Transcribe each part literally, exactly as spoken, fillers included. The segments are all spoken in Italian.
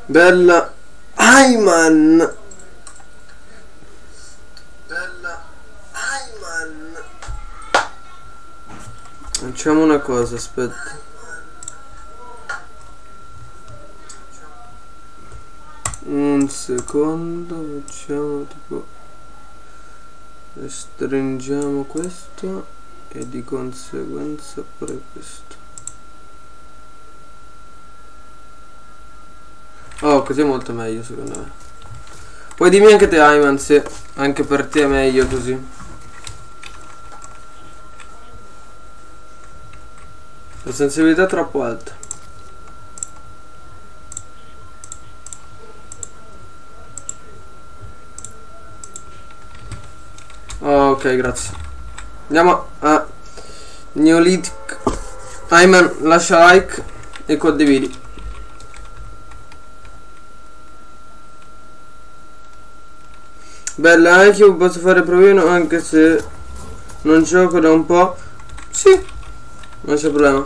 Bella Ayman. Bella Ayman. Facciamo una cosa, aspetta. Un secondo, facciamo tipo, restringiamo questo e di conseguenza pure questo. Oh, così è molto meglio secondo me. Poi dimmi anche te, Ayman, se anche per te è meglio così. La sensibilità è troppo alta. Oh, ok, grazie. Andiamo a Neolithic. Ayman, lascia like e condividi. Bella, anche io posso fare provino anche se non gioco da un po'. Sì, non c'è problema.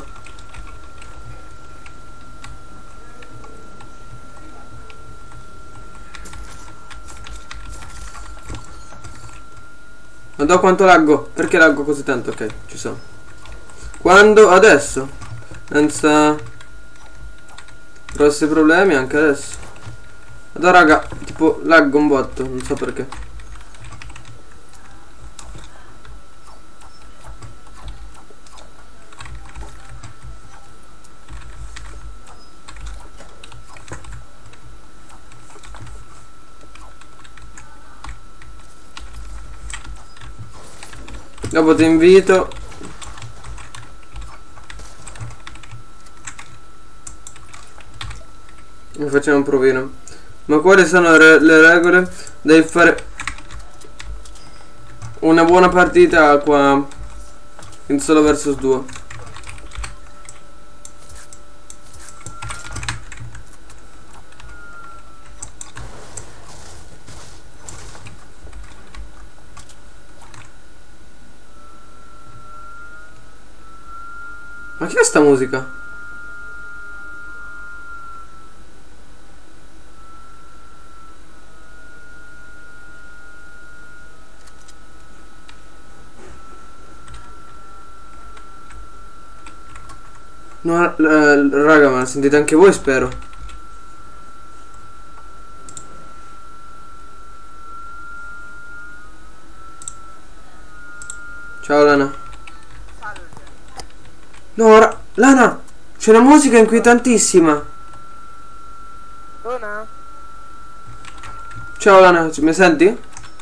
Ma da quanto laggo? Perché laggo così tanto? Ok, ci sono. Quando? Adesso? Senza grossi problemi anche adesso. Allora raga, tipo laggo un botto, non so perché. Dopo ti invito. E facciamo un provino. Ma quali sono re le regole? Devi fare una buona partita qua in solo versus duo. Ma che è sta musica? No, eh, raga, ma la sentite anche voi, spero. Ciao Lana. No, ra Lana, c'è una musica inquietantissima. Lana? Ciao Lana, mi senti?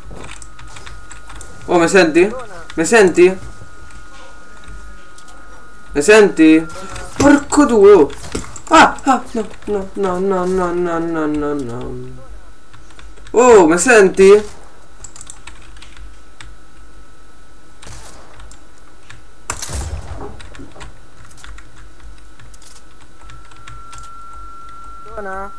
Oh, mi senti? Lana? Mi senti? Mi senti? Porco due! Ah, ah, no, no, no, no, no, no, no, no, no. Oh, mi senti? Lana?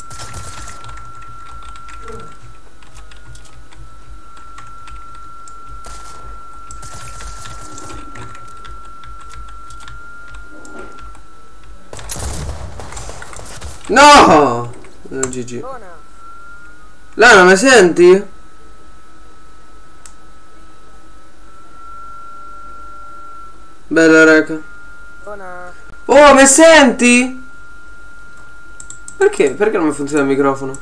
No! No, G G. Lana? Lana, mi senti? Bella raga. Lana? Oh, mi senti? Perché? Perché non mi funziona il microfono?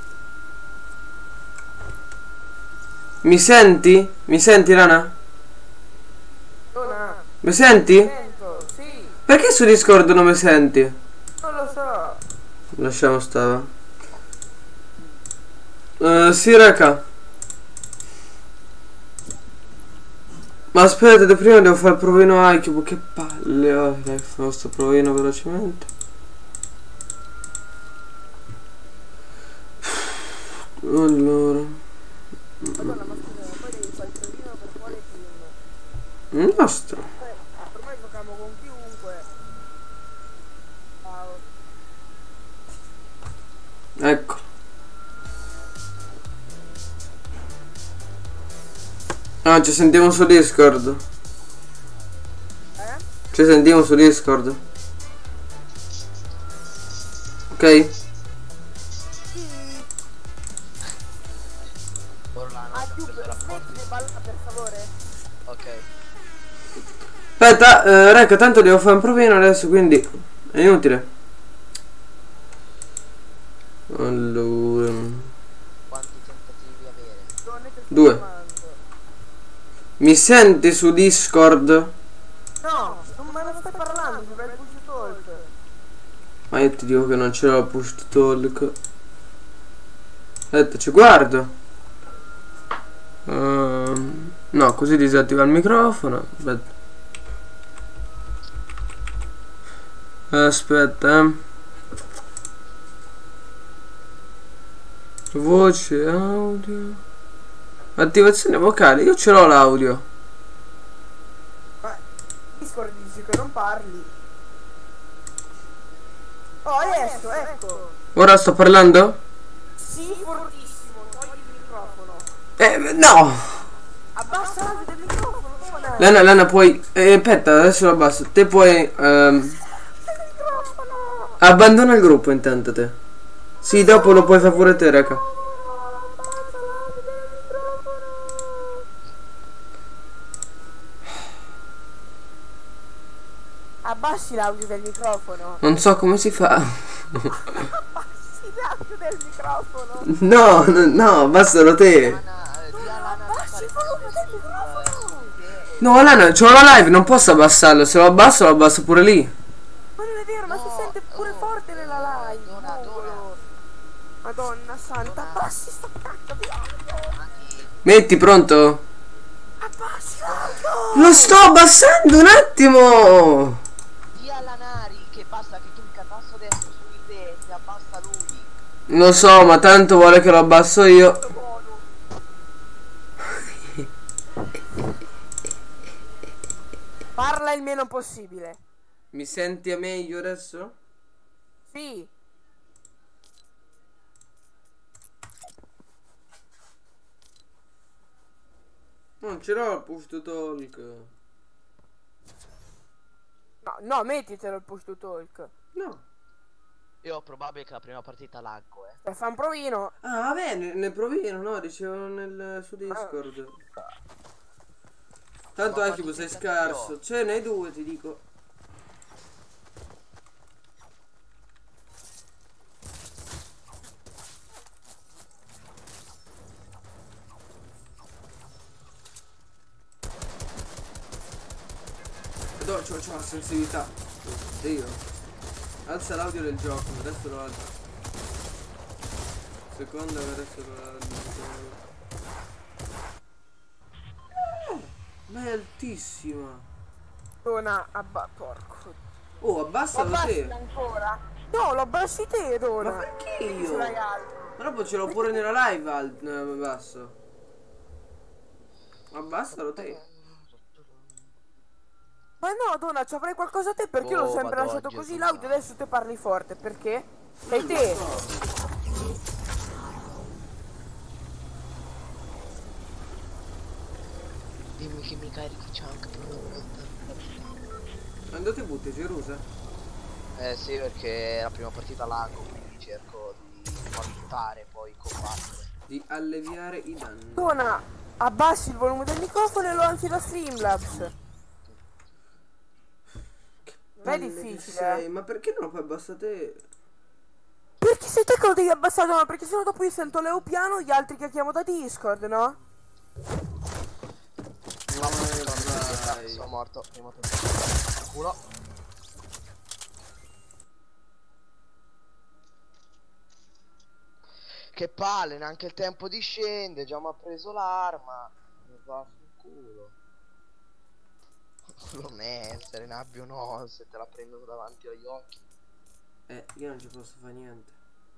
Mi senti? Mi senti, Lana? Lana? Mi senti? Sento, sì. Perché su Discord non mi senti? Non lo so. Lasciamo stare. Uh, sì, raga. Ma aspettate, prima devo fare il provino iCube. Che palle. Oh, dai, faccio sto provino velocemente. Allora. Madonna, ma scusa, ma poi devi fare il provino per quale film? Il nostro. Eh, per me giochiamo con chiunque. Ciao. Ecco. Ah, ci sentiamo su Discord. Eh? Ci sentiamo su Discord. Ok? Ok. Aspetta, eh, Rec, tanto devo fare un provino adesso, quindi è inutile. Allora, Quanti tentativi avere? Donne che sto Due. chiamando. mi senti su Discord? No, non me ne stai parlando, mi vai il push talk. Ma io ti dico che non ce l'ho il push to talk. Aspetta, ci guardo. Ehm, no, così disattiva il microfono. Aspetta. Aspetta, eh. Voce, audio. Attivazione vocale. Io ce l'ho l'audio. Ma Discord dici che non parli. Oh, adesso, ecco. Ora sto parlando? Sì, fortissimo, togli il microfono. Eh, no. Abbassa l'audio del microfono, Dona. Lana, Lana, puoi... Eh, aspetta, adesso lo abbasso. Te puoi... ehm, Il microfono. abbandona il gruppo intanto te. Sì, dopo lo puoi fare pure te, raga. Abbassa l'audio del microfono. Abbassi l'audio del microfono. Non so come si fa. Abbassi l'audio del microfono. No, no, no, abbassalo te. Lana, eh, di a Lana di Abbassi fare il volume cose del su, microfono. eh, su idee. No, Lana, c'ho la live, non posso abbassarlo. Se lo abbasso, lo abbasso pure lì. Ma non è vero, ma si No, sente pure oh, forte nella live. Dona, mongolo. Dona. Madonna santa, Dona. abbassi sto cazzo di audio. Matti, Metti, pronto? Abbassi l'audio. Lo sto abbassando un attimo. di a Lanari che basta che clicca tasto destro su idee e abbassa lui. Lo so, ma tanto vuole che lo abbasso io. Buono. Parla il meno possibile. Mi senti a meglio adesso? Sì. Non ce l'ho il push to talk. No, no, mettitelo il push to talk. No. Io ho probabile che la prima partita laggo, eh. Per fare un provino. Ah, vabbè, ne, ne provino, no? Dicevo nel, su Discord. Tanto Ma Akibo sei quanti scarso. tentativi Ce n'hai due, ti dico. No, c'ho, c'ho la sensibilità. Dio. Alza l'audio del gioco, adesso lo alzo. Seconda, adesso lo alzo. Ma è altissima. Dona, abba, porco. Oh, Lo abbassalo abbassi te. ancora? No, lo abbassi te, Dona. Ma perché Ce io? l'hai alto. Ma dopo ce l'ho pure nella live al eh, basso. Abbassalo te. Ma no, Dona, ci avrei qualcosa a te perché io l'ho Oh, sempre vado lasciato oggi, così esatto. l'audio, adesso te parli forte, perché? Sei te. Dimmi che mi carichi chunk per una volta. Andate butti, Gerusa. Eh sì, perché è la prima partita laggo, quindi cerco di valutare poi combattere. Di alleviare i danni. Dona, abbassi il volume del microfono e lo alzi da Streamlabs. Non è Palle che difficile, sei, eh. ma perché non lo puoi abbassare te? Perché sei te che lo devi abbassare, Dona? Perché sennò dopo io sento Leo piano gli altri che chiamo da Discord, no? Ma dai. sono morto, mi morto culo. Che palle, neanche il tempo di scendere, già mi ha preso l'arma. Mi va sul culo. Non essere, ne abbia no, se te la prendono davanti agli occhi. Eh, io non ci posso fare niente.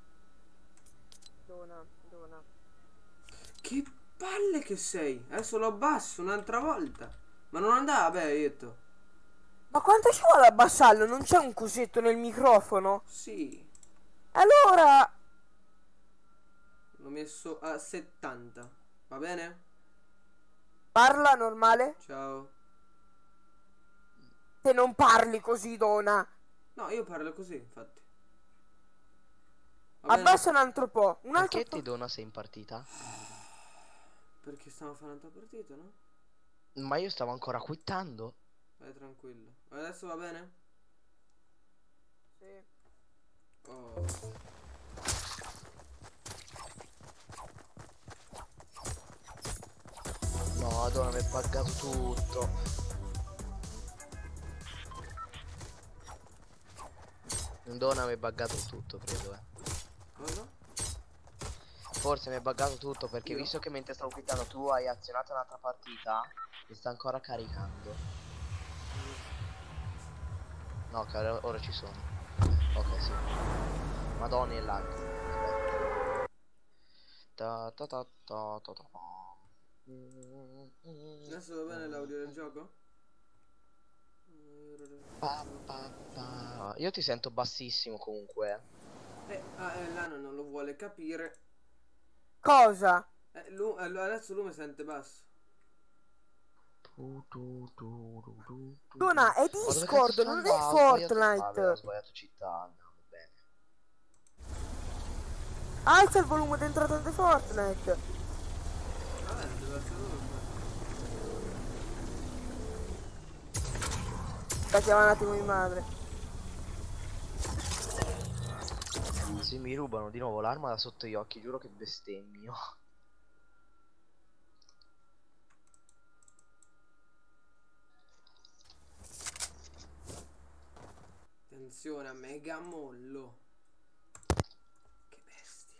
Dona, Dona. Che palle che sei. Adesso lo abbasso un'altra volta. Ma non andava, beh, io ho detto. Ma quanto ci vuole abbassarlo? Non c'è un cosetto nel microfono? Sì. Allora... L'ho messo a settanta. Va bene? Parla normale? Ciao. Se non parli così, Dona. No, io parlo così, infatti. Va bene? Abbassa un altro po'. Un altro Perché po'. ti dona se in partita? Perché stiamo facendo un'altra partita, no? Ma io stavo ancora quittando. Vai tranquillo. Adesso va bene? Sì. Oh. No, madonna, mi è buggato tutto. Madonna, mi è buggato tutto, credo, eh. Cosa? Forse mi è buggato tutto perché Io? visto che mentre stavo quittando tu hai azionato un'altra partita, mi sta ancora caricando. No, ok, ora, ora ci sono. Ok, sì. Madonna, il lag. Aspetta. Ta ta ta ta ta ta. Adesso va bene l'audio del gioco? Pa, pa, pa. Io ti sento bassissimo comunque. Eh, ah, eh, Lana non lo vuole capire. Cosa? Eh, lui, eh, adesso lui mi sente basso. Tu, tu, tu, tu, tu, tu, tu. Dona, è Ma dove cazzo Discord, sono non è andato? Ho sbagliato. Vabbè, ho Fortnite. sbagliato città. Andiamo bene. Alza il volume d'entrata di Fortnite. Vabbè, non deve essere lui. Da chiamare un attimo mia madre. Se mi rubano di nuovo l'arma da sotto gli occhi, giuro che bestemmio. Attenzione a mega mollo. Che bestia.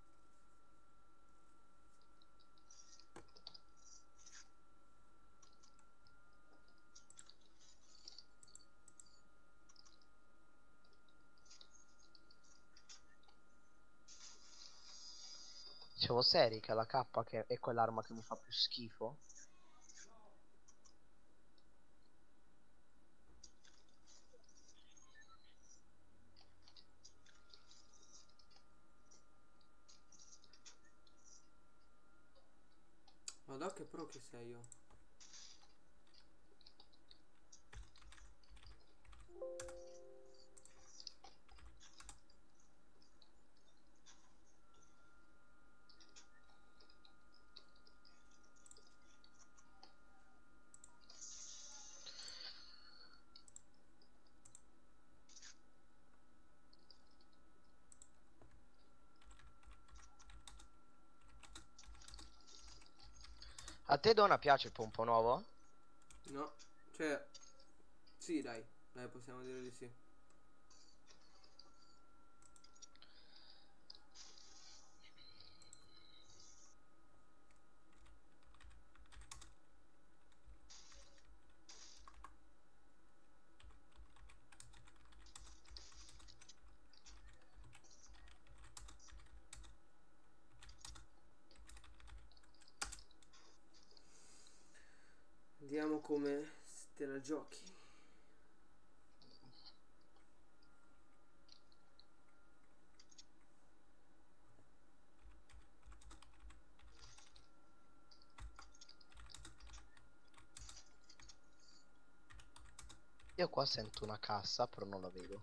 Dicevo seri che la K che è quell'arma che mi fa più schifo. Madonna che pro che sei io. A te Donna piace il pompo nuovo? No, cioè, sì dai, dai possiamo dire di sì. Vediamo come te la giochi. Io qua sento una cassa, però non la vedo.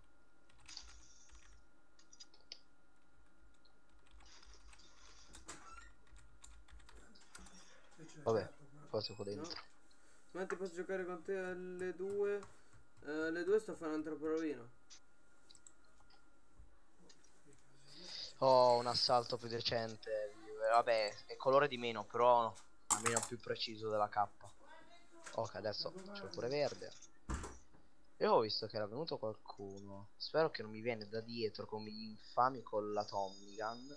Vabbè, forse qua dentro. No? Ma ti posso giocare con te alle due? Eh, alle due sto a fare un altro provino. Ho un assalto più decente. Vabbè, è colore di meno, però almeno più preciso della K. Ok, adesso c'è pure verde. Io ho visto che era venuto qualcuno. Spero che non mi viene da dietro come gli infami con la Tommy Gun.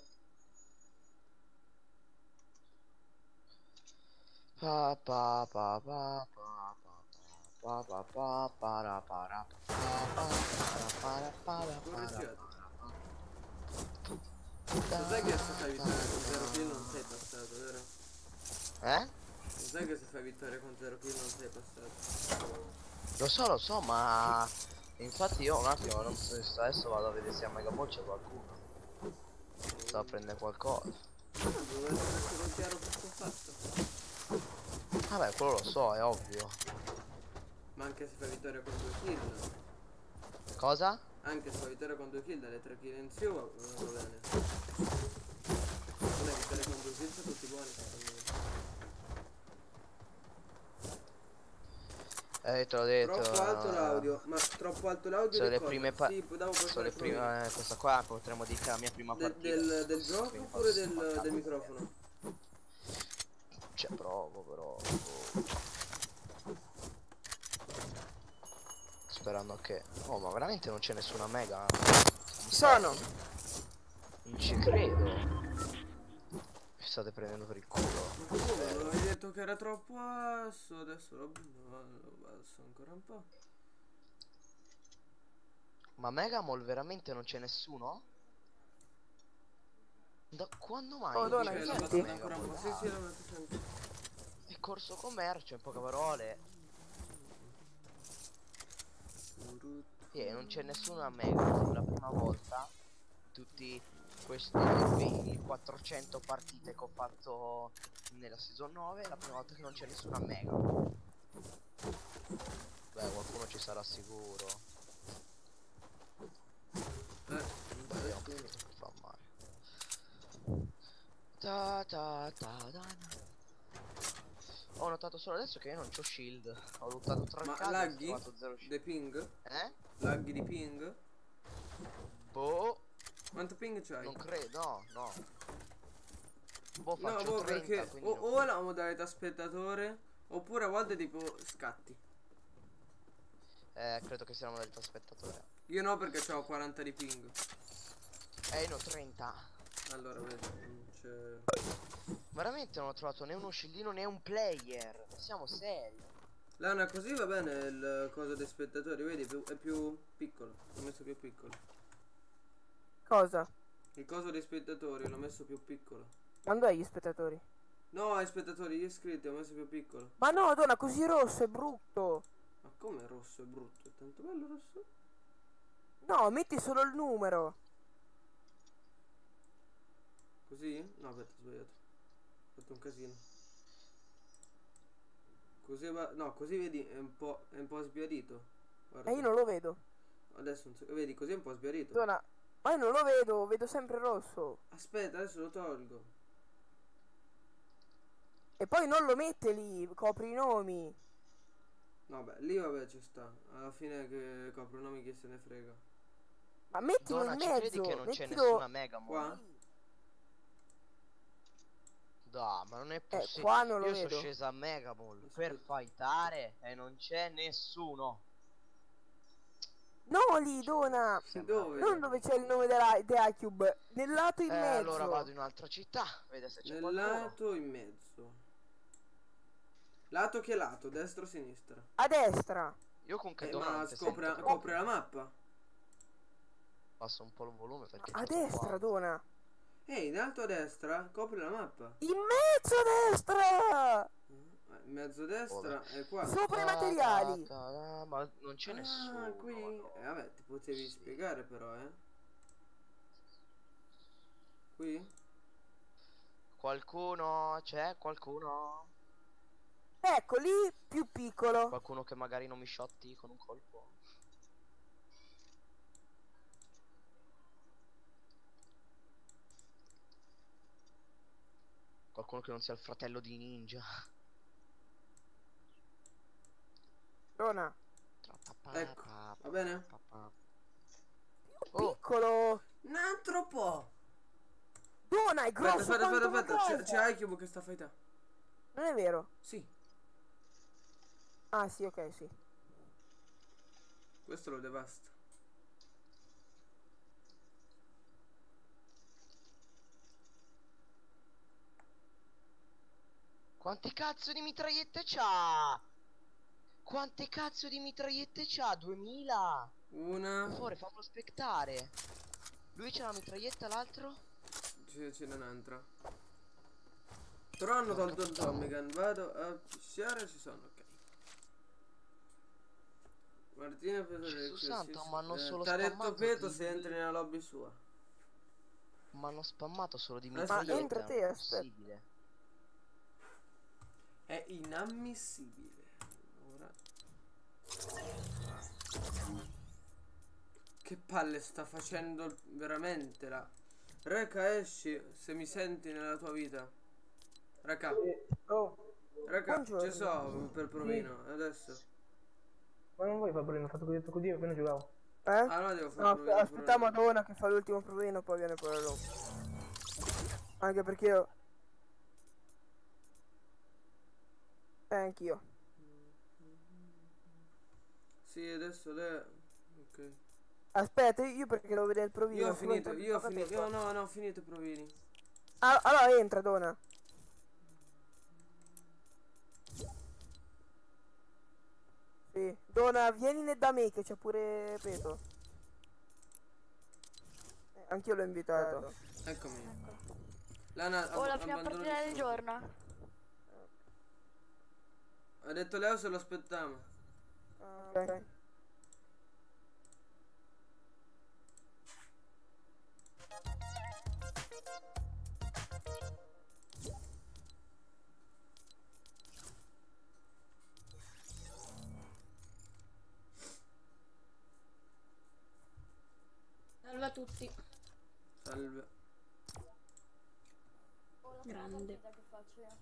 Pa pa pa pa pa pa pa pa pa para para para para Correggiato. para. Lo sai che se fai vittoria con zero kill non sei passato, vero? Eh? Lo sai che se fai vittoria con zero kill non sei passato? Lo so, lo so, ma infatti io un attimo non so se adesso vado a vedere se a Mega Ball c'è qualcuno. Sto a prendere qualcosa. Doveva essere chiaro questo fatto. Vabbè, quello lo so, è ovvio. Ma anche se fai vittoria con due kill. Cosa? Anche se fai vittoria con due kill dalle tre kill in su non va bene. Non è vittoria con due kill sono tutti buoni secondo me. Eh, te l'ho detto. Troppo alto l'audio. Ma troppo alto l'audio Sono di le cosa? prime pa- Sì, dopo puoi sono fare le prime. Eh, questa qua potremmo dire che è la mia prima del, partita. del, del gioco Quindi oppure posso del, mancare. del microfono? Cioè, provo però. Oh. Sperando che. Oh, ma veramente non c'è nessuna mega. Ci sono. Non ci credo. Mi state prendendo per il culo. Ma come? Non avevi detto che era troppo basso, adesso lo, lo basso ancora un po'. Ma Megamall veramente non c'è nessuno? Da quando mai? Oh, non Donna, c'è mi Cioè, l'ho senti? battuto ancora un po'. Sì, sì, l'ho battuto anche. È corso commercio, in poche parole. E non c'è nessuna Megamall, la prima volta. Tutti questi venti quattrocento partite che ho fatto nella season nove, è la prima volta che non c'è nessuna Mega. Beh, qualcuno ci sarà sicuro. Eh, Vediamo per fa male. Ta ta ta ta. Ho notato solo adesso che io non c'ho shield. Ho lottato tre ma casi, ho laghi? trovato zero shield. Dei ping? Eh? Laghi di ping? Boh, Quanto ping c'hai? non credo, no, no. Boh, No, faccio boh, trenta, perché quindi o, non- o la modalità spettatore oppure a volte tipo scatti. Eh, credo che sia la modalità spettatore. Io no perché ho quaranta di ping. Eh, io ne ho trenta. Allora, vedi, non c'è. Veramente non ho trovato né uno scildino né un player. Siamo seri. Lana, così va bene il coso dei spettatori, vedi, più- è più piccolo. L'ho messo più piccolo. Cosa? Il coso dei spettatori l'ho messo più piccolo. Quando hai gli spettatori? No, ai spettatori, gli iscritti, ho messo più piccolo. Ma no, Donna, così rosso è brutto. Ma come rosso è brutto? È tanto bello rosso? No, metti solo il numero. Così? No, aspetta, ho sbagliato. Ho fatto un casino. Così va. No, così vedi è un po'. È un po' sbiadito. Guarda. E io non lo vedo. Adesso non so. Vedi, così è un po' sbiadito. Donna, ma io non lo vedo, vedo sempre rosso. Aspetta, adesso lo tolgo. E poi non lo mette lì, copri i nomi. No, beh, lì vabbè ci sta. Alla fine che copro nomi chi se ne frega. Ma mettilo Donna, in ci mezzo. credi che non c'è mettilo... nessuna Mega Mall? Qua? Dai, ma non è Eh, possibile. qua non lo Io vedo. sono scesa a Mega Mall Aspetta. per fightare e non c'è nessuno. No, lì, Donna. Dove? Non dove c'è il nome della della Cube. Nel lato in Eh, mezzo. allora vado in un'altra città, vede se c'è Nel qualcuno. lato in mezzo. Lato che lato? Destra o sinistra? A destra. Io con che Eh, Donna ma non ti scopre, sento copre proprio. la mappa. Passo un po' il volume perché A c'ho destra, qua. Donna. Ehi, in alto a destra, copri la mappa. In mezzo a destra. Eh, In mezzo a destra è qua. Sopra i Ta- materiali. ta- ta- Ma non c'è Ah, nessuno. qui. no. Eh, vabbè, ti potevi spiegare però, eh. Qui? Qualcuno? C'è qualcuno? Ecco lì, più piccolo. Qualcuno che magari non mi shotti con un colpo? Qualcuno che non sia il fratello di Ninja? Donna. Ecco, va bene? Oh, Piccolo. Un altro po'. Donna, è Aspetta, grosso aspetta, quanto aspetta, una aspetta. C'è, casa. c'è iCube che sta fighta. Non è vero? Sì, Ah, sì, ok, sì. questo lo devasta. quante cazzo di mitragliette c'ha? Quante cazzo di mitragliette c'ha? duemila? Per Una. favore, famelo aspettare. Lui c'ha la mitraglietta, l'altro? Ce ce n'è un'altra. Però hanno tolto il Tommy Gun. Vado a pisciare, ci sono, ok. Martina Peto Gesù santo, ma hanno eh, solo t'ha detto spammato Peto di- se entri nella lobby sua. Ma hanno spammato solo di Adesso mitragliette. entra te, è aspetta. impossibile. È inammissibile. Ora. Che palle sta facendo veramente la. Reca, esci se mi senti nella tua vita. Reca, Oh. Reca, Buongiorno. ci so per provino. Adesso. Ma non vuoi fare problemi, ho fatto così, così appena giocavo. Eh? Allora devo fare No, il problema, aspettiamo però. Madonna che fa l'ultimo provino, poi viene pure lui. Anche perché io... Eh, anch'io. Sì, adesso lei... Ok. Aspetta, io perché devo vedere il provino. Io ho se finito, vuoi io ho entra- finito. tocca a Io te, no, no, ho finito i provini. qua. Ah, allora entra, Dona. Sì. Dona, vienine da me che c'è pure Peto. Eh, anch'io l'ho invitato. Eccomi. Lana, Oh, la ab- prima abbandono partita del il giorno. Ha detto Leo se lo aspettiamo. Ah, ok. Salve a tutti. Salve. Grande. Che faccio io?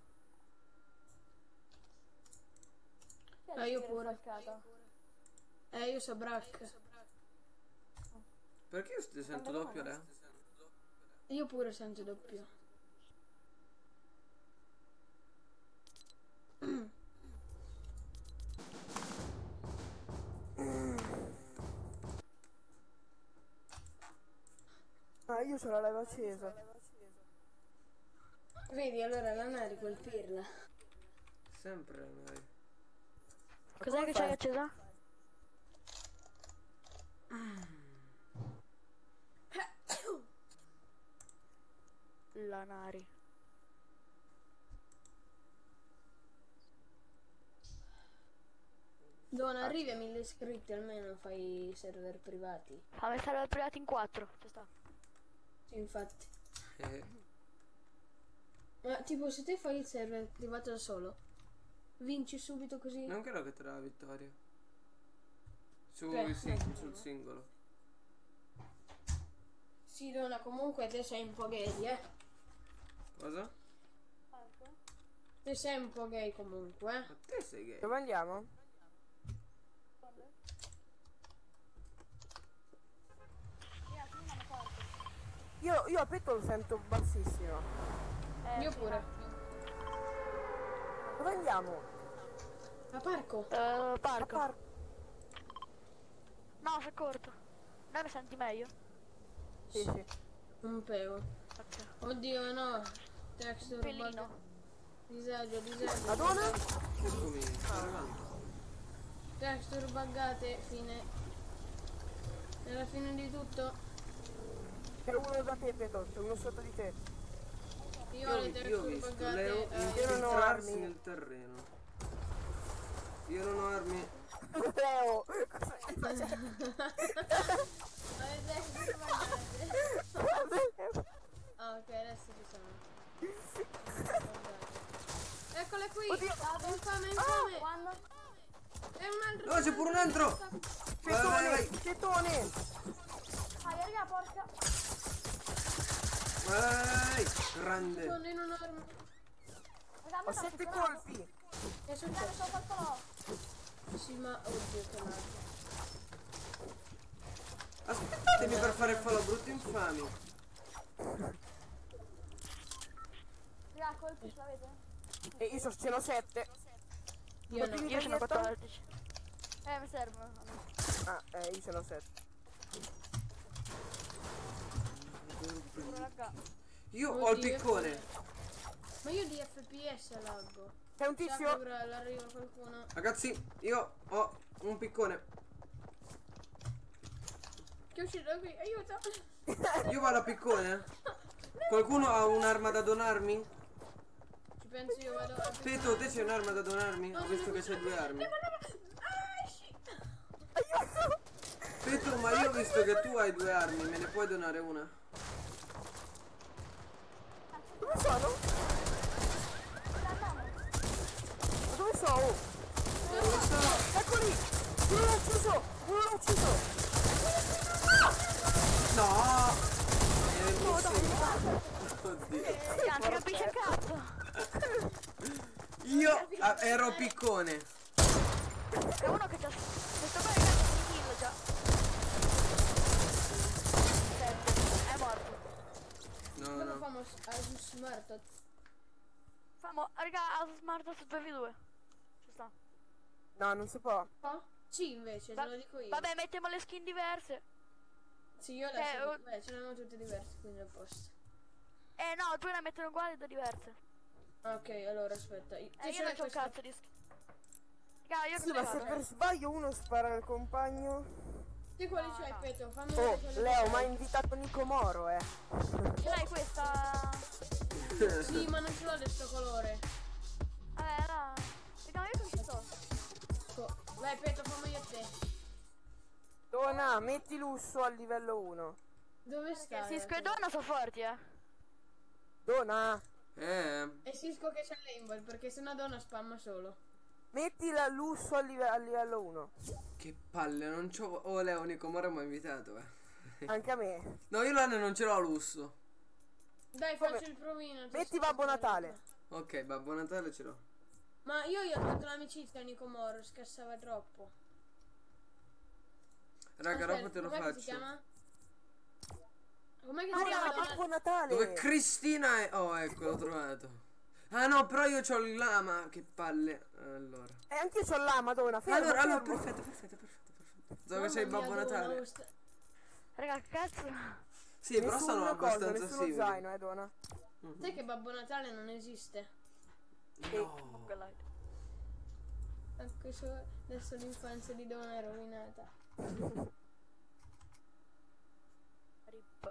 Ah, io pure. Eh, io so Brack. Perché io ti sento doppio, Leo? Io pure sento doppio. Ah, io c'ho la live accesa. Vedi, allora la Nari colpirla. Sempre noi. Cos'è che c'hai accesa? La Nari. Don, arrivi a mille iscritti, almeno fai server privati. Fammi stare privati in quattro. Ci sta. Sì, infatti. Eh, Ma tipo, se te fai il server privato da solo, vinci subito così. non credo che te la vittoria. Su, Beh, sì, eh. sul singolo. Sì, Dona, comunque te sei un po' gay, eh. Cosa? Te sei un po' gay comunque, eh. Ma te sei gay. Dove andiamo? Io, io a Petto lo sento bassissimo. Eh, Io sì. pure. Dove andiamo? A parco? Eh, A parco. par- No, sei corto. Dai, mi senti meglio? Sì, sì. Un pego. Ok. Oddio, no. Texture bug. Pellino. Disagio, disagio. Madonna? Eccomi, sto arrivando. Texture buggate, fine. È la fine di tutto. C'è uno da te, Petto, c'è uno sotto di te. Io ho Io, le io ho texture visto buggate. Leo eh, io non ho infiltrarsi armi. nel terreno. Io non ho armi. Leo! Cosa stai facendo? ho le texture buggate. Ah, ok, adesso ci sono. Eccole qui! Infame, infame! Quando? È un altro. No, c'è pure un altro! Vai, vai, vai! Pietone! Ah, raga, porca. Vai, vai, vai! Grande! Sono in un'arma. Raga, Ho sette colpi! Che è successo? Ho fatto. Sì, ma oddio che l'altro. Aspettatemi per fare il fallo, brutti infami! Raga, colpi ce l'avete? E io so- ce n'ho sette. Io no. Io sono quattordici. Eh, mi servono. Ah, eh, io ce n'ho sette. Raga. Io ho il Oddio. piccone! Ma io di F P S laggo. C'è un tizio! Sakura, l'arriva qualcuno. Ragazzi, io ho un piccone! Che è uscito da qui? Aiuto! Io vado a piccone? Qualcuno ha un'arma da donarmi? Ci penso io, vado a... Peto, te c'hai un'arma da donarmi? Ho visto che c'hai due armi. Ah, shit! Peto, ma io ho visto che tu hai due armi, me ne puoi donare una? Dove sono? Ma dove sono? Dove sono? Eccoli! Uno l'ho ucciso! Uno l'ho ucciso! No! È bellissimo! Oddio! Raga, si capisce il cazzo. Io ah, ero piccone! C'è uno che c'ha... Questo qua è un kill già. Sette. È morto. No, Come no. famo a smart? Famo, raga, a Smart due v due. Ci sta. No, non si può. Sì, invece, Va- te lo dico io. Vabbè, mettiamo le skin diverse. Sì, io Eh, adesso... oh. Beh, ce ne abbiamo tutte diverse, quindi a posto. Eh no, tu ne mettono uguali da diverse. Ok, allora aspetta. Io, Eh, io non c'ho un cazzo di skin. Raga, io Sì, non ma ce se l'ho. per sbaglio uno spara al compagno. Te quali No, c'hai, no. Peto? Fammi Oh, vedere quelli Leo, che ma ha c'hai. invitato Nico Moro, eh. Ce l'hai questa? Sì, ma non ce l'ho di sto colore. Vabbè, là. Raga, io non ci sto. Co- Vai, Peto, fammi io a te. Dona, metti lusso al livello uno. Dove stai? Cisco e Donna sono forti, eh. Dona, Eh. E Cisco che c'ha l'aimbot, perché se no donna spamma solo. metti la lusso al, live- al livello uno. Che palle, non c'ho... Oh, Leo, Nico Moro mi ha invitato, eh. Anche a me. No, io l'anno non ce l'ho a lusso. Dai, Come? faccio il provino. ti Metti sto Babbo dicendo. Natale. Ok, Babbo Natale ce l'ho. Ma io gli ho tolto l'amicizia a Nico Moro, scassava troppo. Raga, Aspetta, dopo te lo com'è che si faccio. chiama? Com'è che si Ah, chiama? Babbo Natale. Dove Cristina è... Oh, ecco, l'ho trovato. Ah no, però io c'ho il lama. Che palle. Allora. E anche io c'ho la Madonna. Fermo, Allora, allora, fermo. perfetto, perfetto, perfetto, perfetto. Dove Mamma c'è il mia, Babbo Donna, Natale? oh, sta- Raga, che cazzo. Sì, però Nessuno sono cosa, abbastanza nessuno simili. zaino, eh, Dona. Sai che Babbo Natale non esiste? No. Quella- Anche se adesso l'infanzia di Donna è rovinata. Rip.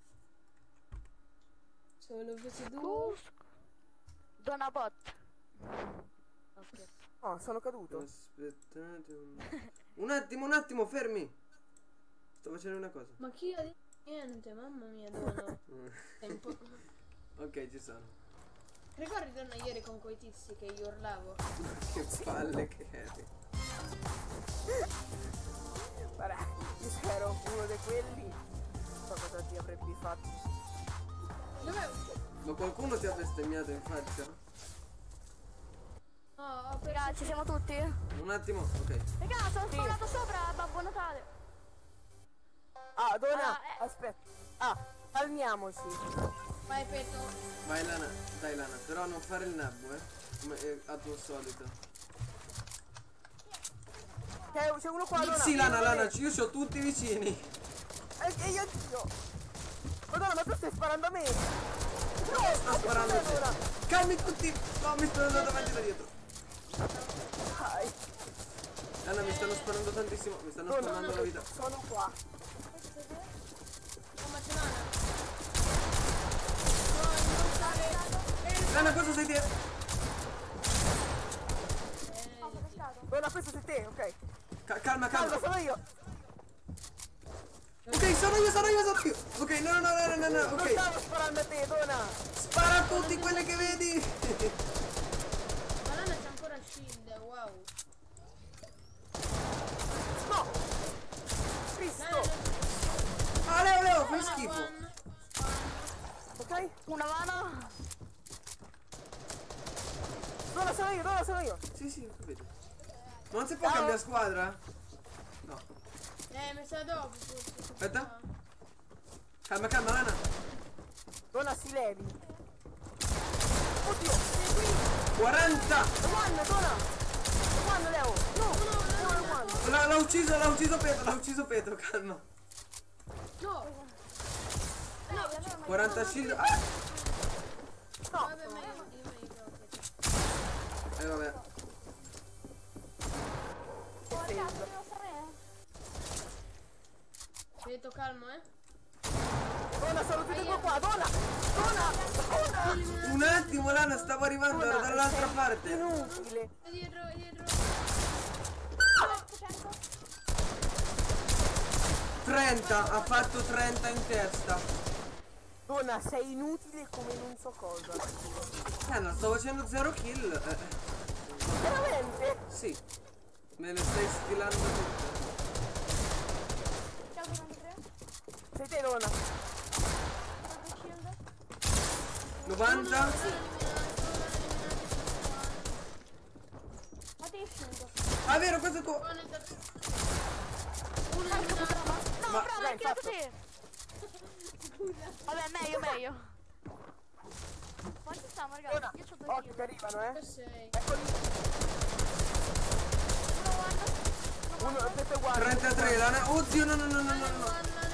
Solo invece due. Cusco. Donna bot. No, scherzo. Oh, sono caduto. Aspettate un... un attimo, un attimo, fermi. Sto facendo una cosa. Ma chi ha detto niente? Mamma mia, Donna. Tempo. Ok, ci sono. Ricordi Donna ieri con quei tizi che io urlavo? Che palle che eri. Guarda, io spero uno di quelli. Non so cosa ti avrebbe fatto. Dov'è? Ma qualcuno ti ha bestemmiato in faccia? Oh, ho perso. Raga, ci siamo tutti? Un attimo, ok. Raga, sono spawnato sopra Babbo Natale. Ah, Dona, Ah, eh. aspetta. Ah, calmiamoci. Vai, Peto. Vai Lana, dai Lana, però non fare il nabbo, eh. Come eh, a tuo solito. C'è, c'è uno qua, Dona. Sì, Lana, Lana, io ho tutti vicini. E e io anch'io. Madonna, ma tu stai sparando a me. No, Sta sparando a Dona. te. Calmi tutti. No, mi stanno andando avanti da dietro. Dai, Lana, mi stanno sparando tantissimo. Mi stanno Dona, spavando la vita. sono qua. Oh, ma c'è Lana. No, non stare. Lana, cosa sei te? Oh, sono pescato. Dona, questo sei te, ok. Ca- calma, Calma, calma. sono io. Ok, sono io, sono io, sono io. Ok, no, no, no, no, no, no, Non ok. stavo sparando a te, Dona. Spara a tutti quelli che vedi. Ma Lana c'è ancora shield, wow. No. Cristo. Lana, Ah, Leo, Leo, fai Lana, schifo. one. Ok? Una mano. Dona, sono io, Dona, sono io. Sì, sì, ho capito. Ma non si può Ciao. cambiare squadra? No. Eh, mi sa dopo. forse. Aspetta. Calma, calma, Lana. Dona, si levi. Oddio. quaranta. One, Dona. One, Leo. No, no, no, one. L'ha l'ha ucciso, l'ha ucciso Pietro, l'ha ucciso Pietro, calma. No, quaranta shield. Ah! vabbè, meglio, io meglio. Eh vabbè. Oh, ragazzi, devo stare. Vedo calmo, eh. Dona, sono tutti e due qua. Dona. Dona. Dona. Un attimo, Lana, stavo arrivando Dona, dall'altra sei parte. Inutile. È dietro, è dietro. trenta, ha fatto trenta in testa. Dona, sei inutile come non so cosa. Lana, sto facendo zero kill. Eh, Veramente? sì. Me le stai stilando tutte. Ciao, quarantatré. Sei te, Dona. Quanto shield? novanta. Ma te shield. Ah, è vero, questo è tuo. Uno è dato. Uno è dato. No, Ma- bravo, dai, hai tirato fatto. te. Scusa. Vabbè, meglio, meglio. Quanti stiamo, Dona, ragazzi? Io c'ho due occhio che kill. arrivano, eh. sei. Eccoli. Uno one. Uno, tutte uguali. trentatré, lana. Oddio, no, no, no, no, no, no.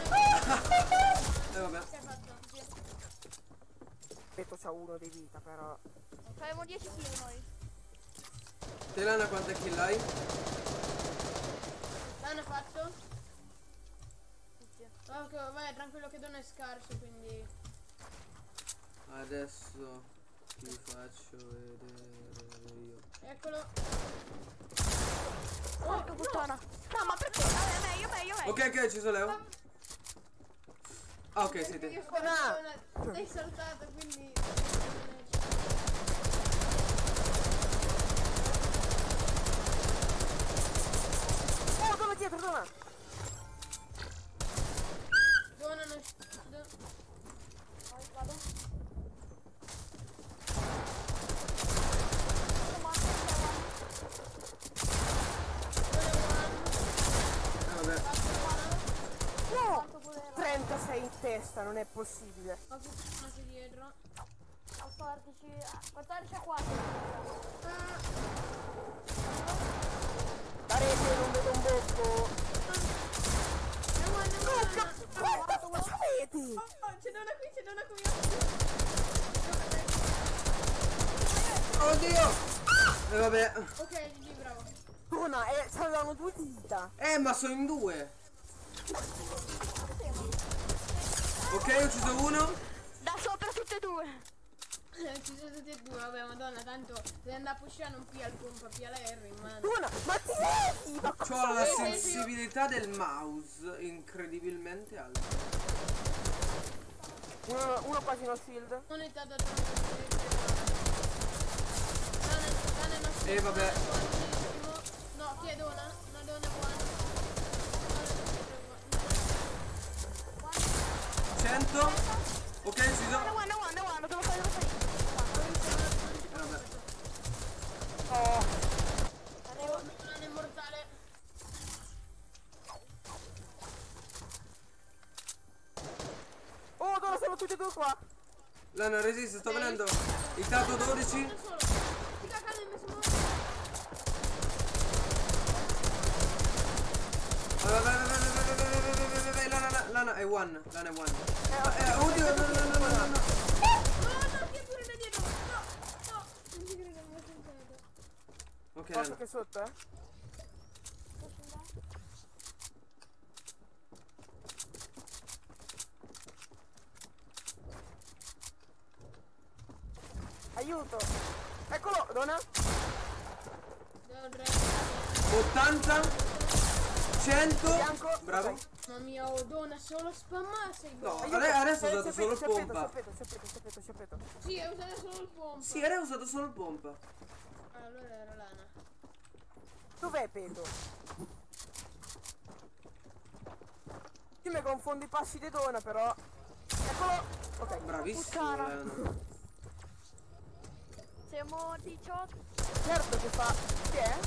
Eh, vabbè. Che hai fatto? Aspetta, c'ha uno di vita, però. Avevamo dieci kill noi. Te, lana, quante kill hai? L'hanno fatto? Tutti. Ok, vai, tranquillo che Dona è scarso, quindi... Adesso ti faccio vedere io. Eccolo. Porca puttana. No, ma perché? Vabbè, meglio, meglio, meglio. Ok, ok, ci sono Leo. Ah, ok, sei Io te. sto Dona! Dona, sei saltato, quindi... Oh, Dona dietro, Dona. Dona non... Dona... Vai, vado. Eh, vabbè. No! trentasei in testa, non è possibile. Ho anche dietro. quattordici, quattordici a quattro. La rete, non vedo un bocco. Ne vuoi, ne vuoi, ne vuoi. Quanta vita c'avete? Oh, oh, c'è Dona qui, c'è Dona qui. Oddio! E vabbè. Ok, Gigi, bravo. Dona, eh, c'avevano due dita. Eh, ma sono in due. Ok, ho ucciso uno. Da sopra tutte e due. Ci sono tutti e due, vabbè, madonna, tanto se andare a pushare non pia il pompa, pia la R in mano. Dona, ma ti levi? Ma C'ho la Sì, sì, sì. sensibilità del mouse incredibilmente alta. Uno, uno quasi no shield. Non è stato tanto. Eh, vabbè. No, chi è Dona? Una Dona buona. cento. Ok, ucciso. No one, no one, no one, devo fare, devo fare. Eh, vabbè. Oh, Arrivo, non è mortale. oh, Dona, siamo tutti e due qua. Lana, resiste, sto venendo. Il tato dodici. Uno solo. Ti cagano in messo morto. Vai, vai, vai, vai, vai, vai, vai, vai, vai, vai, vai, Lana, Lana, Lana è one. Lana è one. Eh, oddio, no, no, no, no, no, no. No, no, chi è pure da dietro? No, no. Non ci credo, mi ho sentato. Ok, Posso Lana. che sotto, eh? Aiuto! Eccolo, Dona! Devo tre. ottanta. cento. Bianco. Bravo. Ok. Mamma mia, oh, Dona, solo spammarsi. No, Aiuto. ade- adesso ho Eh, usato ci solo aspetto, ci pompa. aspetto, ci aspetto, ci aspetto, ci aspetto. Sì, hai usato solo il pompa. Sì, adesso ho usato solo il pompa. Allora era Lana. Dov'è Pedro? Io mi confondo i passi di Dona, però. Eccolo! Ok, Bravissimo, Puttana. Lana. Siamo diciotto. certo che fa. Chi è?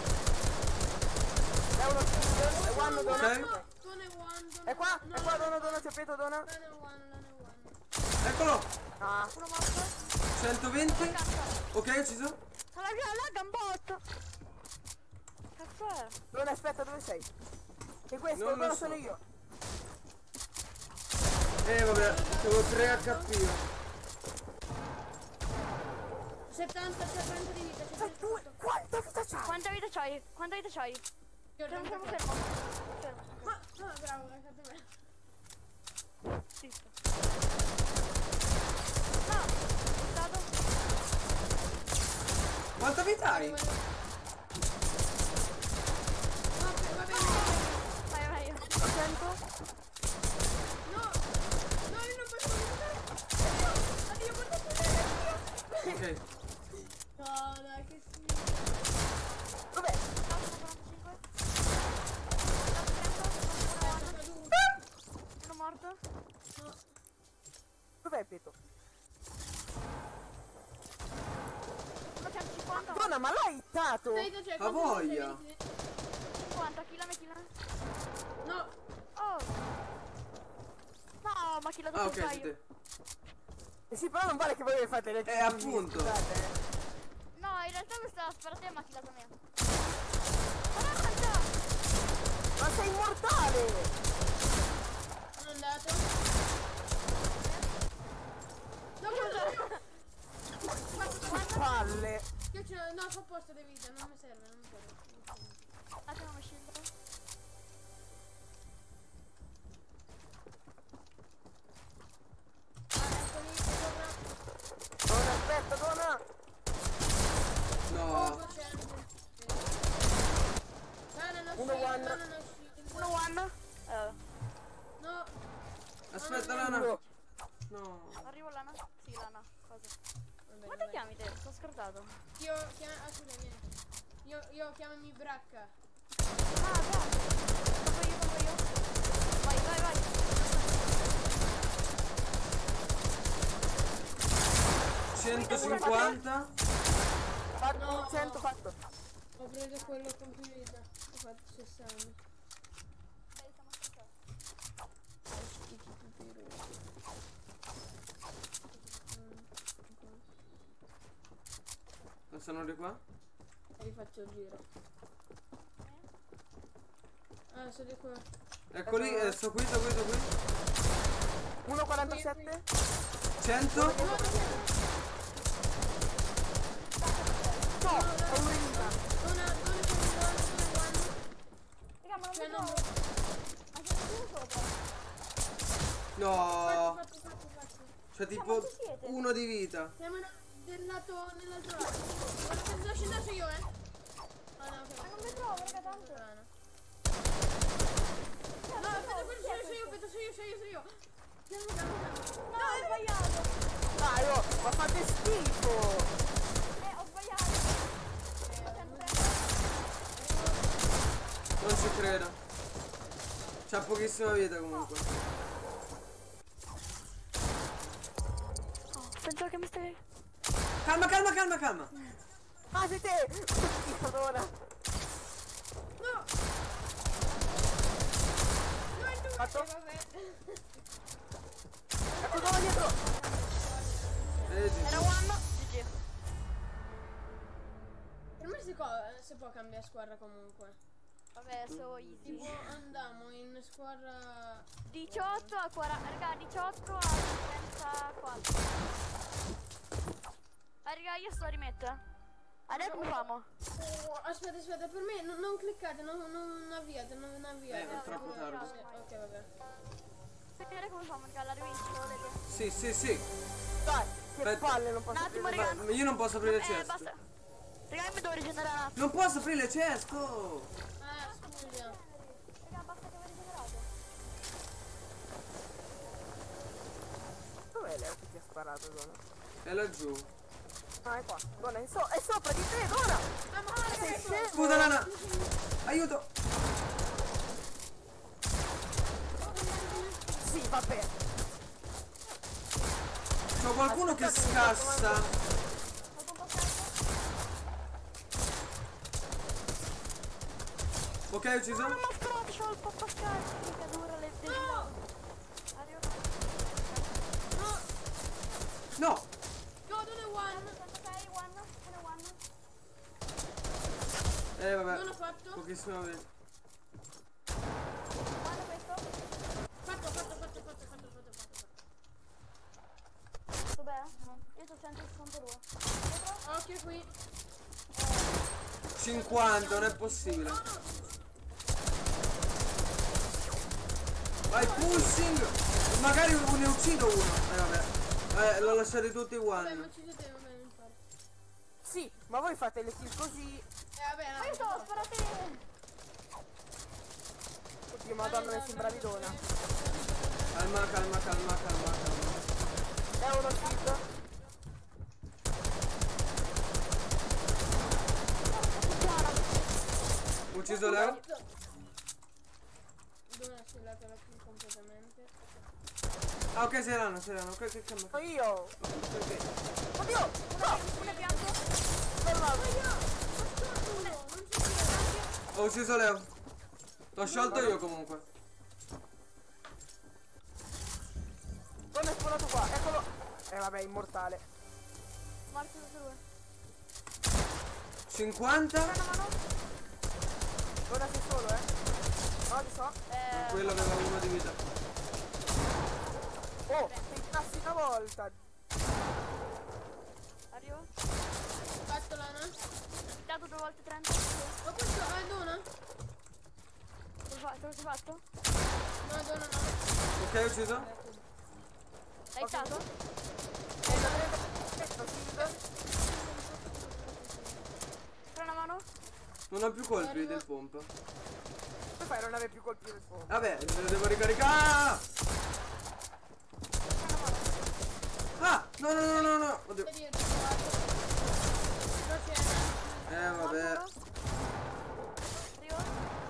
È uno shield, è one, Dona. Ok. No, Dona è one, Dona È qua, no, è qua, no, Dona, Dona, c'è Pedro, Dona. Lana è one, Lana è one. Eccolo. Ah, Uno morto. centoventi. Ok, ucciso. Raga, lag un bot. Cazzo è? Dona, aspetta, dove sei? E questo, Non lo Dona, so. sono io. Eh, vabbè, avevo tre H P io. settanta, settanta di vita. C'hai due, quanta vita c'hai? Quanta vita c'hai? Quanta vita c'hai? Io Fermo, fermo, trenta. fermo. Fermo. Ma, no, bravo, l'hai fatto bene. Zitto. No, stato. Quanta vita hai? Va bene, va bene. Vai, vai. cento? No, no, io non posso aiutare. Addio, guarda qui. Ok. No, dai, che schifo. Dov'è? quarantacinque. Uno morto. Dov'è Pedro? Uno centocinquanta. Dona, Donna, ma l'hai hittato? Dai, cioè, Ha voglia. cinquanta, killami, killami. No, Oh. No, ma killato Ah, il ok, sei paio. te. Eh sì, però non vale che voi fate le Eh, appunto. Scusate, eh. No, in realtà lui stava sparando te, ma ha killato me. quaranta! Ma sei immortale! sono andato. No, guarda, Che palle! io ce l'ho, no, fa posto di vita, non mi serve, non mi serve. Attimo, mi scelgo. Ah, eccoli, sopra. Donna, aspetta, donna! No. Banana Uno shield, one. banana shield. Uno one. Eh, No, Aspetta, no, no, Lana. Uno. No. arrivo Lana? Sì, Lana. Cosa? Vabbè, Come ti vabbè. chiami te? Sono scordato. Io chiamo, ah, scusa, vieni. Io, io chiamami Bracca. Ah, bravo. Compro io, compro io. Vai, vai, vai. centocinquanta. Fatto cento, fatto. Ho preso quello con più vita. Ho fatto sessanta. Dai, siamo scordato. Schifo tutti i rossi. Sono di qua? E rifaccio il giro. Ah, sono di qua. Eccoli, eh, sto qui, sto qui, sto qui. uno quarantasette. cento. No, è un ringa. Dona, dona con il one, dona one. Raga, ma non Cioè, mi non... trovo. Ma c'è uno sopra. No. Fatto, fatto, fatto. C'è tipo chi siete? uno di vita. Siamo na- del lato, nell'altro lato. Guarda che sto scendendo io, eh. Ah, no, ok. Ma non mi trovo, raga, tanto. Strano. No, aspetta, quello sono io, sono io, aspetta, sono io, sono io, sono io. Piano, piano, piano. No, ho sbagliato. Dai, oh, ma fate schifo! Eh, ho sbagliato. Non ci credo. C'ha pochissima vita comunque. Oh, pensavo che mi stai... Calma, calma, calma, calma. Ah, sei te! Schifo, donna! No! No, è tu! Fatto? Eh, vabbè. Ecco, donna dietro! Vedi? Era one. G G. Per me si, co- si può cambiare squadra comunque. Vabbè, so easy. Tipo andiamo in squadra... diciotto a quaranta. Raga, diciotto a trentaquattro. Ah, raga, io sto a rimettere. Adesso come famo? Oh, aspetta, aspetta, per me non, non cliccate, non, non avviate, non avviate. Eh, è troppo tardi. Sì, ok, vabbè. Vedere come famo, raga, la rivincita, vedete? Sì, sì, sì. Dai, che Aspetta. palle, non posso Un attimo, credere. raga. Ma io non posso aprire il Eh, cesto. basta. Raga, mi devo rigenerare un attimo. Non posso aprire il cesto. Ah, scusa. Raga, basta che mi rigenerato. Dov'è Leo che ti ha sparato, donna? È laggiù. Ah, è qua. Donna, è, so è sopra di te, donna! Ah, ma guarda Sei che scemo! Scusa, Lana. Aiuto. Sì, vabbè. C'ho qualcuno che scassa. Ok, ho ucciso. Non ho trovato, c'ho il poppa scarico, che dura le No! Arrivo. No! No. Go to the one! Ok, one, one, one. Eh, vabbè. Non ho fatto. Pochissima vita. Guarda questo. Fatto, fatto, fatto, fatto, fatto, fatto, fatto. Dov'è? Io ho centosessantadue. Dietro? Occhio qui. cinquanta, non è possibile. Vai, pushing. Magari ne uccido uno. Eh, vabbè. Eh, l'ho lasciati tutti Vabbè, ma one. ci siete, vabbè, non importa. Sì, ma voi fate le kill così. Eh, vabbè, no, Ma io sto, no. sparate. Oddio, madonna, mi sembra bidona. Calma, calma, calma, calma, calma. È uno kill. Ucciso Leo. Dove si la la kill completamente. Ah, ok, sei Lana, sei Lana. Ok, ok, calma. Sono io. Ok. Oddio! No! Uno è bianco. Ho ucciso Leo. T'ho sciolto io comunque. Donna è spawnato qua, eccolo. Eh vabbè, immortale. Morto tutti e due. cinquanta. Una mano. Donna sei solo, eh. No, li so. Eh, Quello aveva uno di vita. Oh, ti incassi una volta. arrivo. Fatto lana. Dato due volte trenta. Ma questo è donna? L'ho fatto, l'ho fatto? No, donna no. Ok, ucciso. L'hai dato? Eh, da trenta. Ecco, shield. Prendi una mano. Non ho più colpi del pompa. Come fai a non avere più colpi del fuoco? Vabbè, me lo devo ricaricare. Ah! No, no, no, no, no. Oddio. Vedi, procede. Eh, vabbè. Arrivo.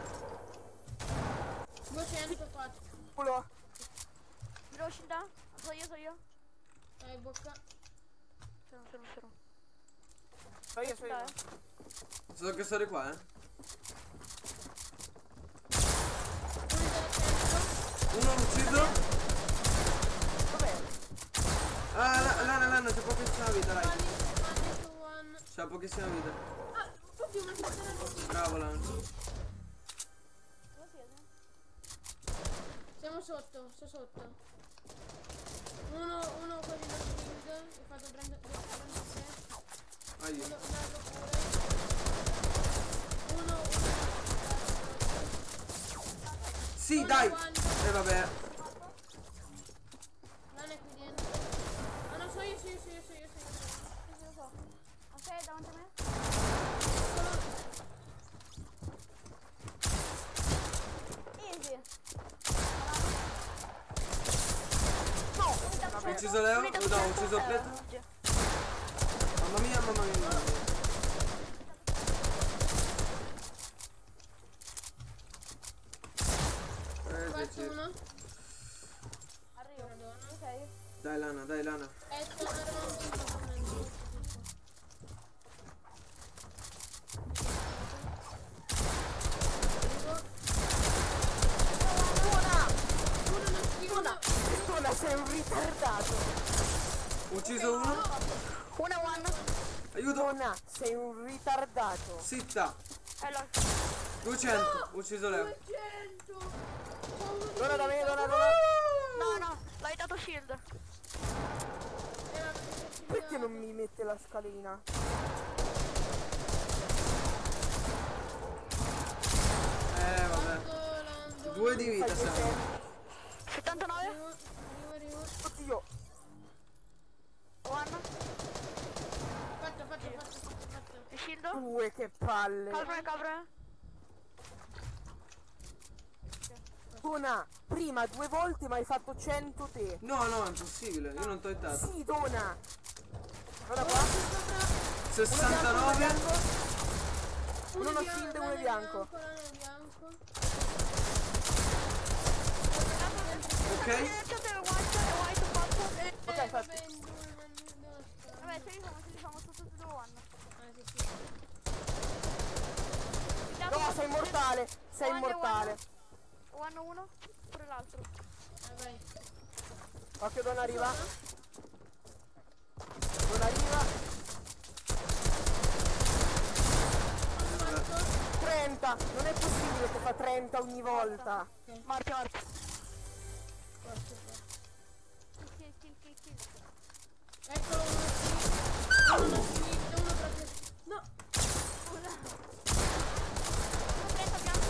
duecentoquattro. Culo. Velocità. So io, so io. Dai, bocca. Fermo, fermo, fermo. So io, so io. Dai. So che sto di qua, eh. Uno ucciso. Dov'è? Ah, la- lana, lana, c'è pochissima vita, dai. One, one to one. C'ha pochissima vita. Ah, oddio, ma che Bravo, lana. Dove siete? siamo sotto, sto sotto. Uno, uno con il shield, ho fatto trentasei. Aiuto. Uno, un altro pure. Uno, uno. Sì, dai. E vabbè. Non è qui dentro. Ah no, so io, so io, so io, so io, so io. Sì, sì, lo so. Ok, davanti a me. Easy. No! Ho ucciso Leo. No, ho ucciso Pietro. Mamma mia, mamma mia, mamma mia. Eh, Faccio sì. uno. Arrivo. Dove sei? Dai, lana, dai, lana. E torno. Donna! Donna, sei un ritardato! Ucciso uno. Una one. Aiuto. Donna, sei un ritardato! Zitta. Eh, l'ho. duecento. Ucciso Leo. duecento. Donna da me, donna, donna! No, no, l'hai dato shield. Perché non mi mette la scalina? Eh, vabbè. Due di vita siamo. settantanove. Arrivo, arrivo. Oddio! One. Fatto, fatto, fatto, fatto, fatto. E shield. Due, che palle! Copre, copre. Donna, prima due volte ma hai fatto cento te! No, no, è impossibile. Io non t'ho aiutato. Sì, Donna! Guarda qua! sessantanove. Uno no shield e uno è bianco! Uno è bianco. Ok. C'è white e white fatto. Ok, fatti! Vabbè, in due, ma non devo stare. Vabbè, ce li siamo, ce li siamo, sono tutti e due one. Ah, sì, sì. No, sei immortale! Sei immortale! One uno, pure l'altro. Ah, vai. Occhio, Donna arriva! Donna arriva! trenta! Non è possibile che fa trenta ogni volta! Morti, morti. Forse qua. Kill, kill, kill, kill. Eccolo uno qui. Uno qui, e uno proprio. No! Scusa. Uno trenta bianco.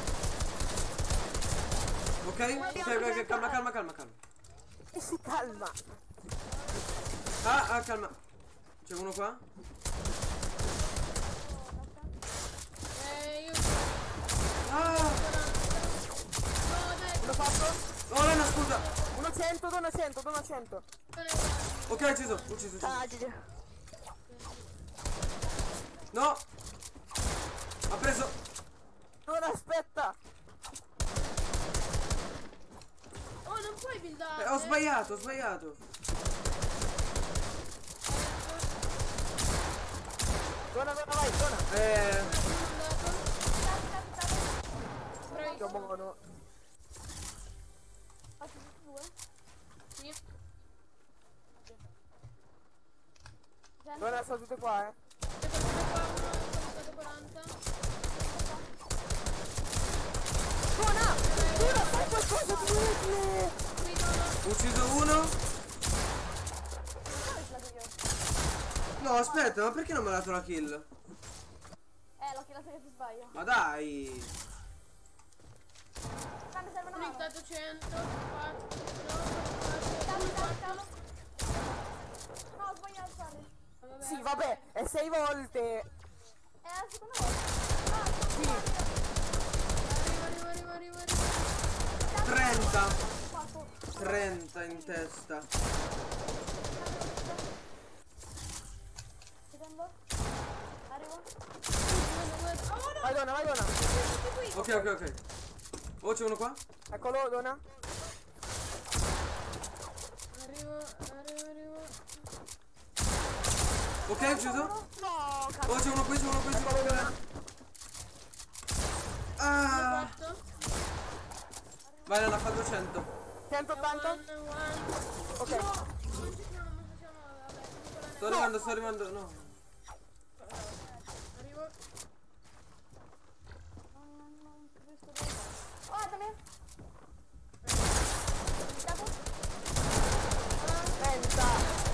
Ok? Ok, ok, calma, calma, calma, calma. E si calma! Ah, ah, calma. C'è uno qua? Eh, io. Ah! No, dai. L'ho fatto? Oh, Lana, scusa. uno cento, Donna cento, Donna cento! Ok, ucciso, ucciso, ucciso. Ah, G G. No! Ha preso. Donna, aspetta! Oh, non puoi buildare. Eh, ho sbagliato, ho sbagliato. Dona, dona, vai, dona. Eh. Che buono. Ah, ci sono due? Sì. Dona, sono tutte qua, eh. quaranta. Dona! Dona, fai qualcosa di utile! Ucciso uno. No, aspetta, ma perché non mi ha dato la kill? Eh, l'ho chiamato che ti sbaglio. Ma dai. Ah, mi serve una Ho mano. dato cento. quattro, Cavo, cavo, cavo. No, ho sbagliato, sorry. vabbè. Sì, vabbè, è sei volte. È la seconda volta. Ah, Sì. Arrivo, arrivo, arrivo, arrivo, arrivo. trenta. quattro. trenta in testa. Secondo. Arrivo. Oh no! Vai, dona, vai, dona. Ok, ok, ok. Oh, c'è uno qua? Eccolo, dona. Arrivo, arrivo, arrivo. Ok, ucciso? No, cazzo. Oh, c'è uno qui, c'è uno qui, c'è uno qui. Ah. Fatto. Vai, Nana, fa duecento. centottanta. One, one. Ok. No, non ci siamo, non ci siamo. Vabbè, comunque Sto arrivando, sto arrivando, no. arrivo. Non, non, non capisco dove. Oh, guardami. Capo. trenta.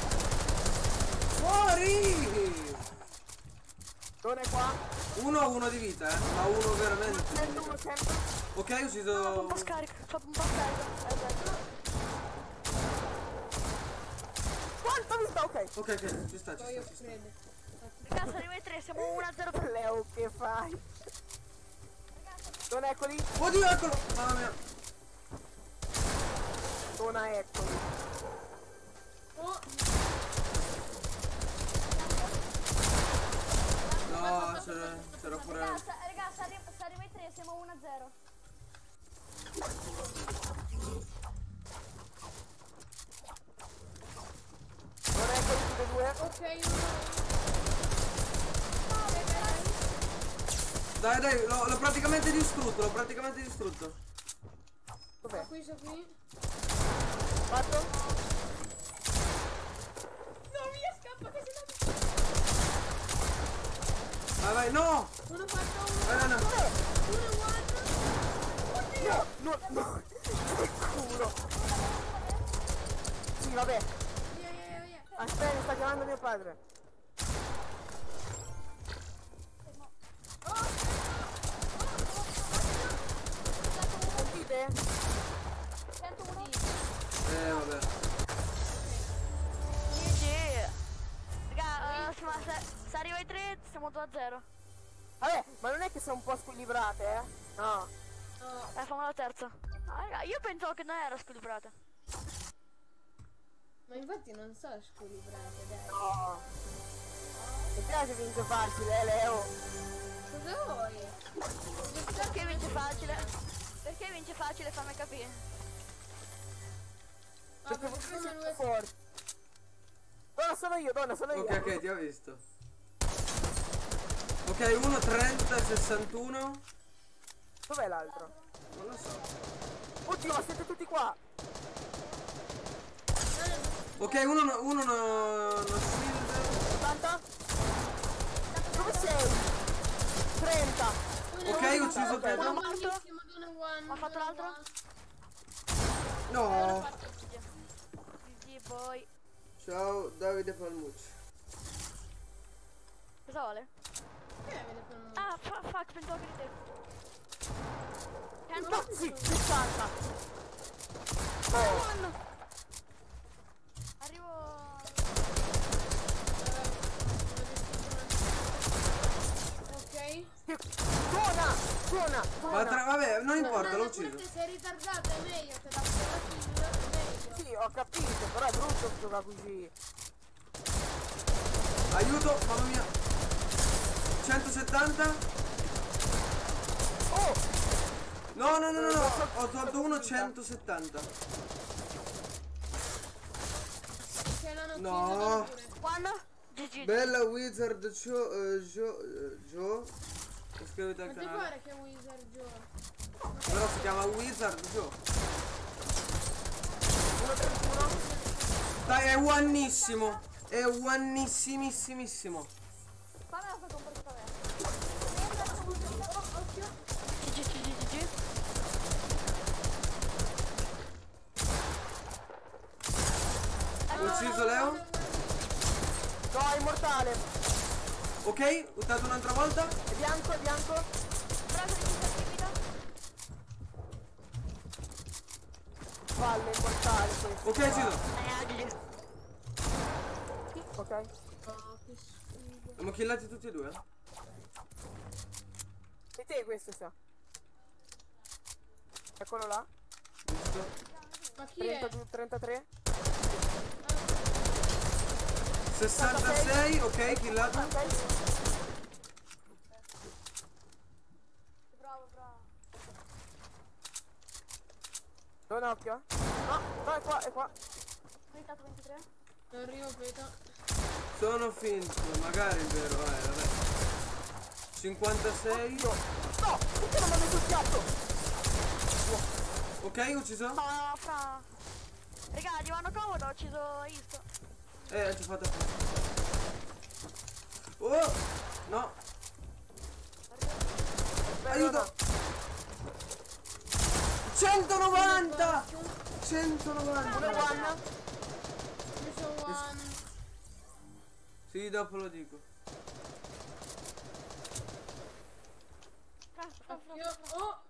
Fuori! Dona è qua. Uno ha uno di vita, eh. Ma uno veramente. cento, cento. Ok, Un ucciso. po' scarico, fa un po' scarico. Esatto. Quanta vita? Ok. Ok, ok, ci sta, ci sta, Io ci sta. credo. Ragazzi, arriva ai tre, siamo uno a zero per Leo, che fai? Dona, eccoli. Oddio, eccolo! Mamma mia. Dona, eccoli. Oh, No, c'era, c'era pure. Ragazzi, ragazzi, arriva, se arriva ai tre, siamo uno a zero. Dona, eccoli tutte e due. ok, uno. Dai, dai, l'ho l'ho praticamente distrutto, l'ho praticamente distrutto. Dov'è? Qui, sono qui. Fatto? No, via, scappa che se no. Vai, vai, no! Uno fatto, uno. Vai, Nana. Uno, one. No, no, no. Che culo. Sì, vabbè. Via, via, via. Aspetta, mi sta chiamando mio padre. Sentite? centouno. Eh, vabbè. G G. Raga, uh, ma se, se arriva ai tre, siamo due a zero. Vabbè, ma non è che sono un po' squilibrate, eh? No. No. Eh, fammi la terza. Ah, raga, io pensavo che non era squilibrata. Ma infatti non so squilibrate, dai. No. Mi piace vince facile, eh, Leo. Cosa vuoi? Perché vince facile? Perché vince facile, fammi capire. Perché Vabbè, voi sono siete due. forti. Donna, sono io, donna, sono io. Ok, ok, ti ho visto. Ok, uno trenta sessantuno. Dov'è l'altro? Non lo so. Oddio, ma siete tutti qua. Ok, uno no, uno no, no shield. ottanta? Dove sei? trenta. Ok, ucciso Ok, Pedro. Uno morto. buonissimo, uno one. Ha fatto uno l'altro? one. No. G G poi. Ciao, Davide Palmucci. Cosa vuole? Che vede per un Ah, fa, fuck, pensavo che eri te. cento. Mazzi, sessanta. Oh. Arrivo. Ok. Che... Suona, suona, Ma suona. tra, vabbè, non importa, l'ho No, pure ucciso. te sei ritardato, è meglio, te la kill, è meglio. Sì, ho capito, però è brutto giocare così. Aiuto, mamma mia. centosettanta. Oh, No, no, no, no, no. Ho tolto uno centosettanta. C'è la No. pure. Quando? G G G. Bella Wizard Joe. Uh, Joe. Joe. Iscriviti al Ma ti canale. pare che è Wizard Joe? Però si chiama Wizard Joe. uno trentuno. Dai, è buonissimo. È buonissimissimo. Fammi la sua comportata vera. Occhio. G G G G G. Ucciso Leo. No, è immortale. Ok, buttato un'altra volta. È bianco, è bianco. Bravo di questa attività. Valle, immortale questo. Ok, ucciso. Eh, G G. Ok. Oh, che schifo. Abbiamo killati tutti e due. eh? E te questo sa. Eccolo là. Visto? Ma chi è? trentadue, trentatré. sessantasei, ok, killato. Ok. Bravo, bravo. Dove un occhio? No, no, è qua, è qua. Risultato ventitré. Arrivo, Peta. Sono finto, magari è vero, eh, vabbè. cinquantasei. Io. No, perché non mi ha messo il piatto? Ok, ucciso. No, fra. Raga, divano comodo, ho ucciso Isto. Eh, ci ho fatto apposta. Oh! No! Aiuto! centonovanta! centonovanta! Uno one. Io sono one. Sì, dopo lo dico. Fra, fra, fra, Io. fra. Oh!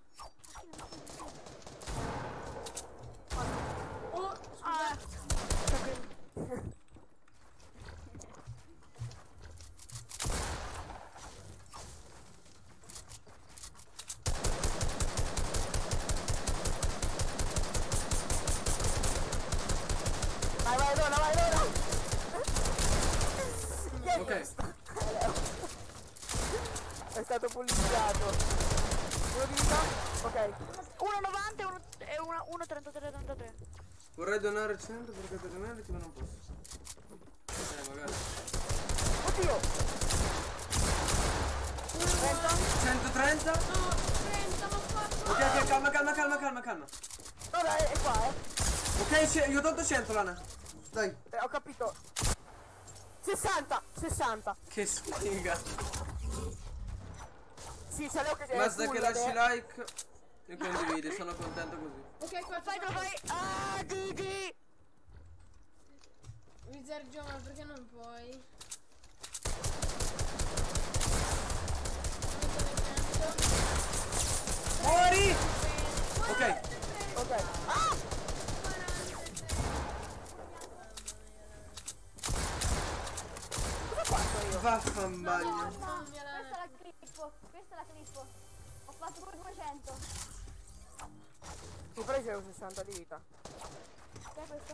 Oh! Ah, Vai, vai, Dona, vai, Dona. Ok. È stato pulizzato. Uno di vita? Ok. uno novanta e uno- e uno- uno trentatré trentatré. Vorrei donare cento perché per meriti, ma non posso. Eh, magari. Oddio. centotrenta? No! trenta, l'ho fatto! Ok, ok, calma, calma, calma, calma, calma. No, dai, è qua, eh. Ok, ce- io ho tolto cento, Lana. Dai. Eh, ho capito. sessanta, sessanta. Che sfiga. Sì, c'è Leo che è Basta full, che lasci eh. like e condividi, sono contento così. Ok, qua Fai, lo fai. Ah, G G. Wizard Joe, ma perché non puoi? Muori! Ok. Ok. Ah! Cosa ho fatto io? Vaffanbaglia. Mamma mia, la... Questa è la clip. Questa è la clip. Ho fatto pure duecento. Ho preso io sessanta di vita. Che è questo?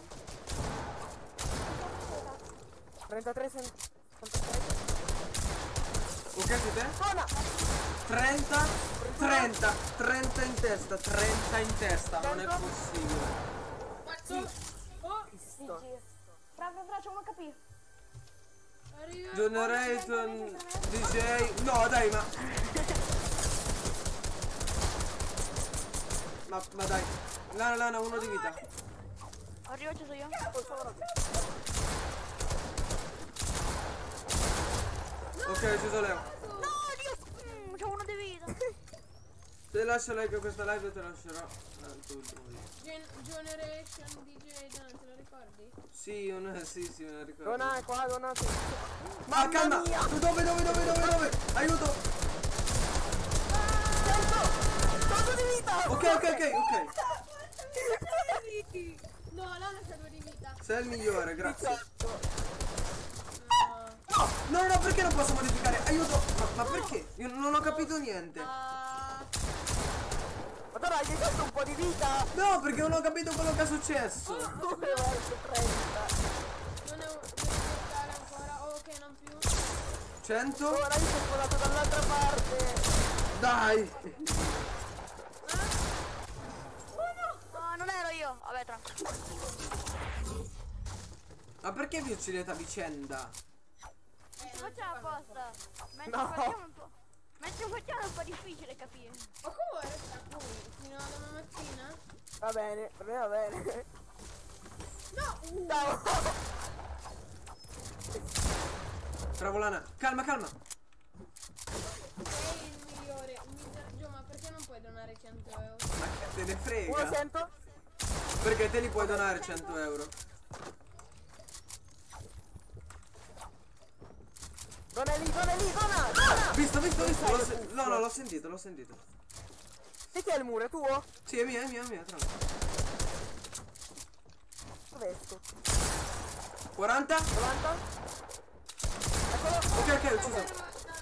trentatré, sessantasei. Ok, sei te? Dona! trenta, trenta, trenta in testa, trenta in testa, non è possibile. Cazzo! Oh! Cristo. G G. Fra, fra, fra, c'è uno H P. Arriva! Generation D J. No, dai, ma. Ma, ma dai. Lana, Lana, uno di vita. Arrivo, ci sono io. Ok, ho ucciso Leo. No, Dio. Mm, c'ho uno di vita. Se lascia like a questa live te lascerò eh, l'ultimo video. Gen Generation D J, Dan, te lo ricordi? Sì, un, sì, sì, me la ricordo. Dona è qua, Dona. Sì. Ma calma! Dove, dove, dove, dove, dove? Aiuto! Tanto di vita! Ok, ok, ok, ok. No, Lana c'ha due di vita. Sei il migliore, grazie. diciotto. No, no, no, perché non posso modificare? Aiuto! Ma, ma perché? Io non ho capito niente. Ah, Ma Dona, gli hai dato un po' di vita? No, perché non ho capito quello che è successo. Due volte trenta. non è un... devo portare ancora. Oh, ok, non più. cento? Ora io sono volato dall'altra parte. Dai! No, non ero io. Vabbè, tra. Ma perché vi uccidete a vicenda? Mentre facciamo apposta. Mentre No. facciamo un po'. Mentre facciamo è un po' difficile capire. Ma come resta qui? Fino alla mattina? Va bene, va bene, va bene. No! Uh, Ciao. Bravo Lana. Calma, calma. sei il migliore. Mister Gio, ma perché non puoi donare cento euro? Ma che te ne Uno frega? cento. Perché te li puoi donare cento euro. Non è lì, non è lì, dona, dona. Visto, visto, visto. L'ho sen- no, no, l'ho sentito, l'ho sentito. Di chi è il muro? È tuo? Sì, è mia, è mia, è mia, tranquillo. Dov'è sto? quaranta? novanta? Eccolo. Ok, ok, ucciso.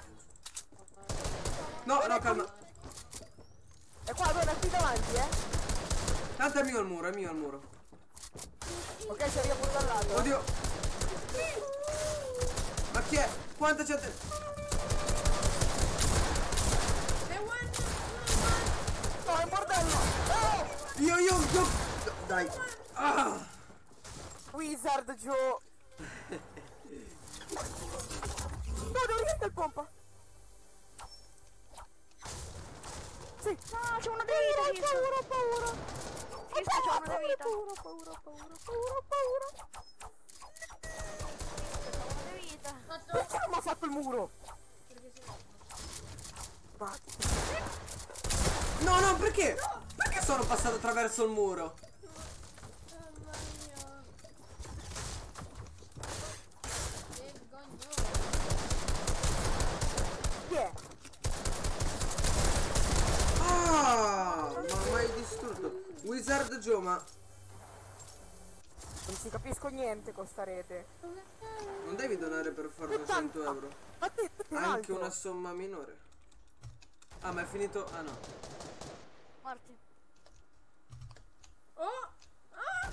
No, no, calma. È qua, dona, qui davanti, eh. Tanto è mio il muro, è mio il muro. Ok, ci arriva pure dal lato. Oddio. Ma chi è? Quanta gente? E one! No, è un bordello. Oh! Io, io, io. Dai. Ah. Wizard Joe. No, devo richiedere il pompa. Sì. No, c'è uno di Paura, vita. paura, paura. Sì, sta c'è uno di vita. Paura, paura, paura, paura, paura. C'è uno di vita. Perché non mi ha fatto il muro? Ma No, no, perché? Perché sono passato attraverso il muro? Mamma mia! Vergognoso! chi è? Ah, ma mai distrutto. Wizard Joe, ma Non ci capisco niente con sta rete. non devi donare per forza cento euro. Ma te, te sei Anche alto. una somma minore. Ah, ma è finito. Ah no. Morti. Oh! Ah!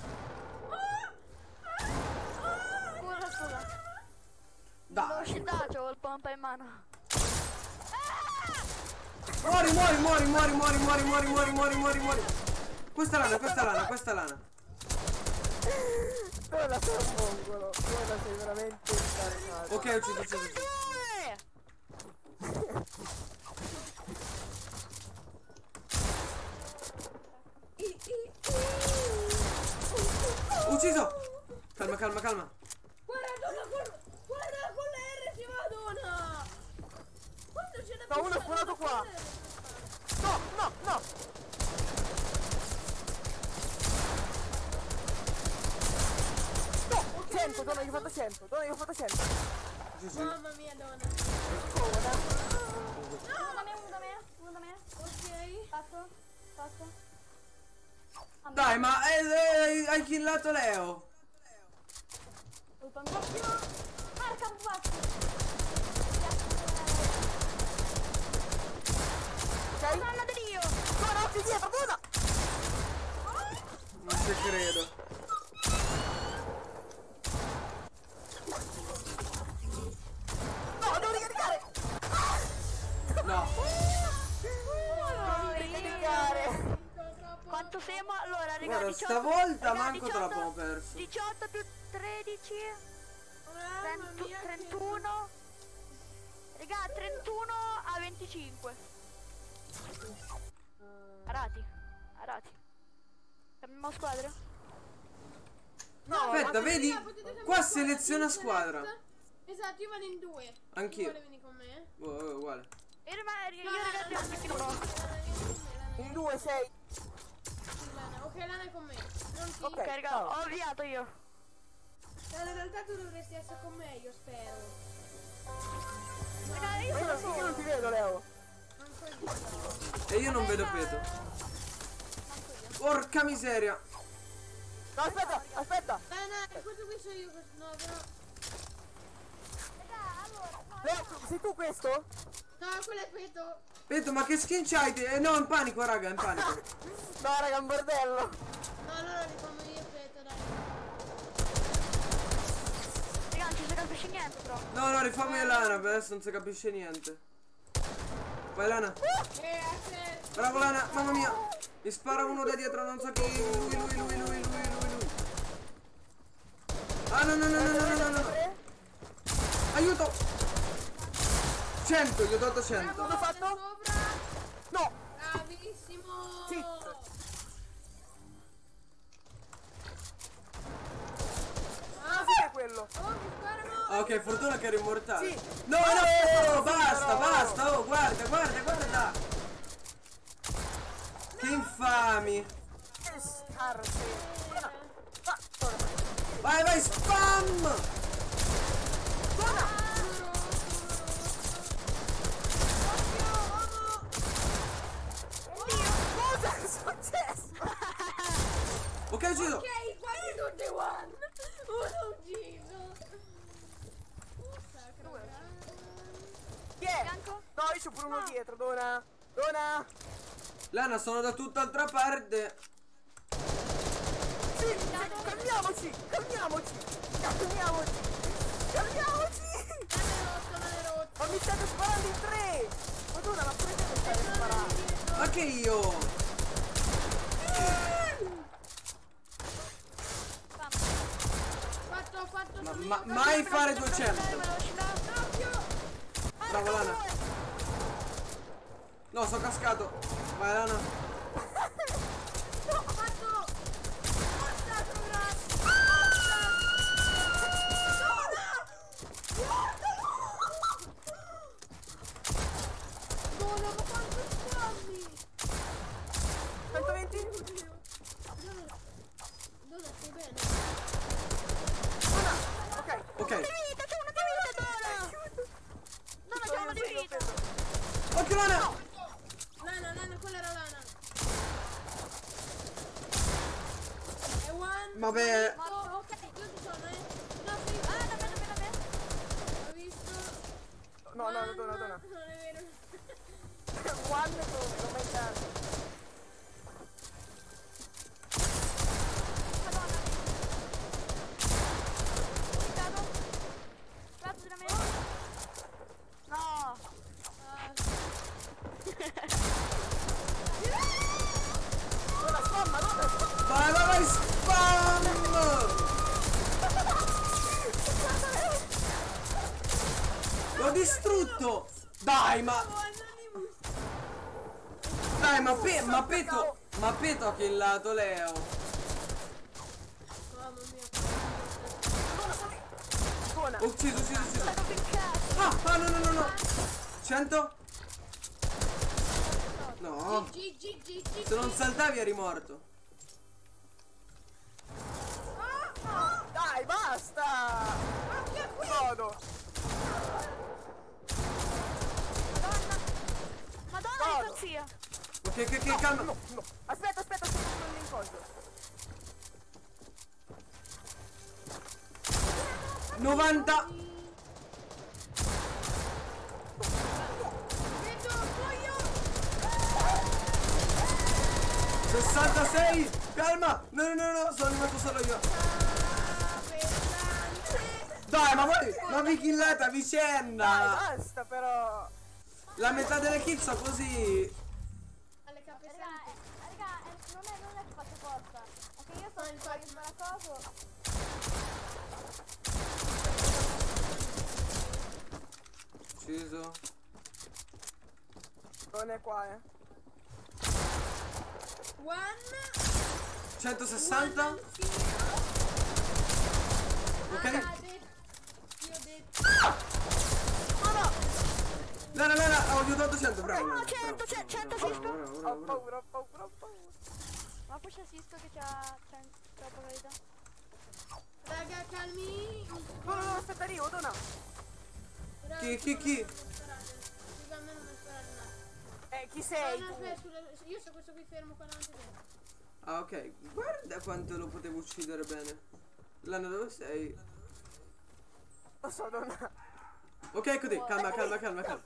Scusa, scusa. L'ho Dai. uscita, c'ho il pompa in mano. Muori, muori, muori, muori, muori, muori, muori, muori, muori, muori, muori. Questa lana, questa lana, questa lana. Donna sei un mongolo. Donna sei veramente incarnato. Ok, ho ucciso, ucciso, ucciso. Ucciso. Calma, calma, calma. Guarda, donna, guarda! Guarda, con la R si va, donna! Quanto ce n'è No, uno è spawnato qua. No, no, no. No, cento, donna, gli ho fatto cento. Donna, gli ho fatto cento. Sì, sì. Mamma mia, donna! Comoda. Uno da me, uno da me, uno da me. Ok? Passo, passo. A me. Dai, ma eh, eh, hai killato Leo. Colpa mia. Marca un passo. Ok? Madonna di Dio. Donna, occhio dietro, donna. Non ci credo. No, devo ricaricare. No. Oh, Ricaricare. quanto siamo? Allora, raga, Guarda, diciotto, stavolta raga, manco te diciotto, l'abbiamo perso. diciotto più tredici, Mamma trentu- mia, che- trentuno. Raga, trentuno a venticinque. Arati, arati. Cambiamo squadra? No, Aspetta, ma- vedi? Potete cambiare Qua squadra, seleziona in squadra. select. Esatto, io vado in due. Anch'io. Tu vuole venire con me? Oh, oh, uguale. Io, rimane- io ragazzi non mi uno. In due sei. Lana. Ok, Lana è con me. Non ti... Ok, Ok, raga, ciao. ho avviato io. Lana, in realtà tu dovresti essere con me, io spero. Raga, io Ma io, sono non- io solo. non ti vedo, Leo. Non puoi dire. E io non vedo Peto. Porca miseria. No, aspetta, aspetta. Lana, questo qui sono io. questo- No, però... Leo, sei tu questo? No, quello è Peto. Peto, ma che skin c'hai? te? Eh, no, è in panico, raga, è in panico. No, raga, è un bordello. No, allora li fanno io, Peto, dai. Raga, non ci si capisce niente però. No, no, rifammi Lana, per adesso non si capisce niente. Vai Lana. Eh, a te. Bravo Lana, mamma mia. Mi spara uno da dietro, non so chi. Lui, lui, lui, lui, lui, lui, lui. Ah, no, no, no, no, no, no, no, no. Aiuto. cento, gli ho dato cento. Cosa ho fatto? Sopra. No! Bravissimo. Sì. Ah, sì che è quello. Oh, mi sparano. Ah, ok, fortuna che ero immortale. Sì. No, no, Sì, basta, però. basta. Oh, guarda, guarda, guarda. Che infami. Che scarse. Ah, Vai, vai, spam. cosa è successo? Ok, ucciso. Ok, quasi tutti one. Uno ucciso. Sacra. Chi è? Bianco? No, io c'ho pure uno dietro, Dona. Dona. Lana, sono da tutt'altra parte. Sì, calmiamoci, calmiamoci. Calmiamoci. Calmiamoci. L'hanno rotto, l'hanno rotto. Ma mi state sparando in tre. Madonna, ma pure te mi state sparando. Ma che io? Fatto, fatto. Ma, sono ma- io. mai fare duecento. Doppio. Bravo, Lana. No, sono cascato. Vai, Lana. Fatto. Forza, Crograss. Dona, ma quanto spammi? centoventi? Dona, Dona, stai bene? Dona. Ok. Ok. Vita, c'è una vita, Dona! Dona, c'è una di vita! Occhio, Lana. Lana, Lana, quella era Lana. E one. Vabbè. Oh, ok, io ci sono, eh. No, sei Ah, da me, da me, da me! Ho visto. No, no, no, One. Dona, Dona. Non è vero. One come, non mai dato. Madonna! Ucciso! Grazie da me! No! Dona, spamma, Dona, spamma. Vai, vai, vai, spam. L'ho distrutto. Dai, ma... Dai, ma, pe ma Peto... Ma Peto ha killato Leo. Mamma mia. Dona. Ucciso, ucciso, ucciso. Stato piccato! Ah, ah, no, no, no, no. cento? No. G, G, G, G. Se non saltavi eri morto. Dai, basta. Godo. Madonna! Madonna, Vado. impazzia! Ok, ok, ok, calma. No, no. Aspetta, aspetta, sto facendo l'incontro. novanta. Vedo, muoio. sessantasei. Calma. No, no, no, no, sono rimasto solo io. Ah, pesante. Dai, ma voi... Ma vi killate a Dai, vicenda. basta però. La metà delle kill so così. Alle cappe Raga, sante. eh, raga, eh, non è, non è che faccio forza. È che io sto in fuori sbaracoso. Ucciso. Non è qua, eh. One. centosessanta. One anch'io. Ok. Ah, detto. Io ho detto. Lana, Lana, ho aiutato cento, bravo. No, Lana, cento, bravo, cento, bravo, cento, bravo, bravo, Ho bravo, bravo. paura, ho paura, ho paura. Ma poi c'è Sisto che c'ha c'ha troppa verità. Raga, calmi. No, no, no, aspetta, arrivo, Dona. Raga, Chi, chi, chi? non mi sparate. Raga, a me non mi sparate un attimo. Eh, chi No, sei no, tu? aspetta, scusa, io sto questo qui fermo qua davanti a te. Ah, ok. Guarda quanto lo potevo uccidere bene. Lana, dove sei? Lo so, Dona. Ok, così, calma, calma, calma, calma.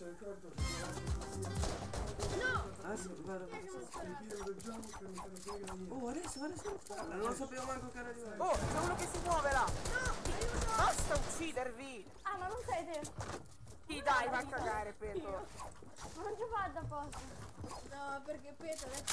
No! Ah, sì, vado. Oh, adesso, adesso. Non lo sapevo manco che era arrivato. Oh, c'è uno che si muove là. Basta uccidervi. Ah, ma non sei te! Sì, dai, va a cagare, Peto. Ma non ci vado apposta! No, perché Peto adesso...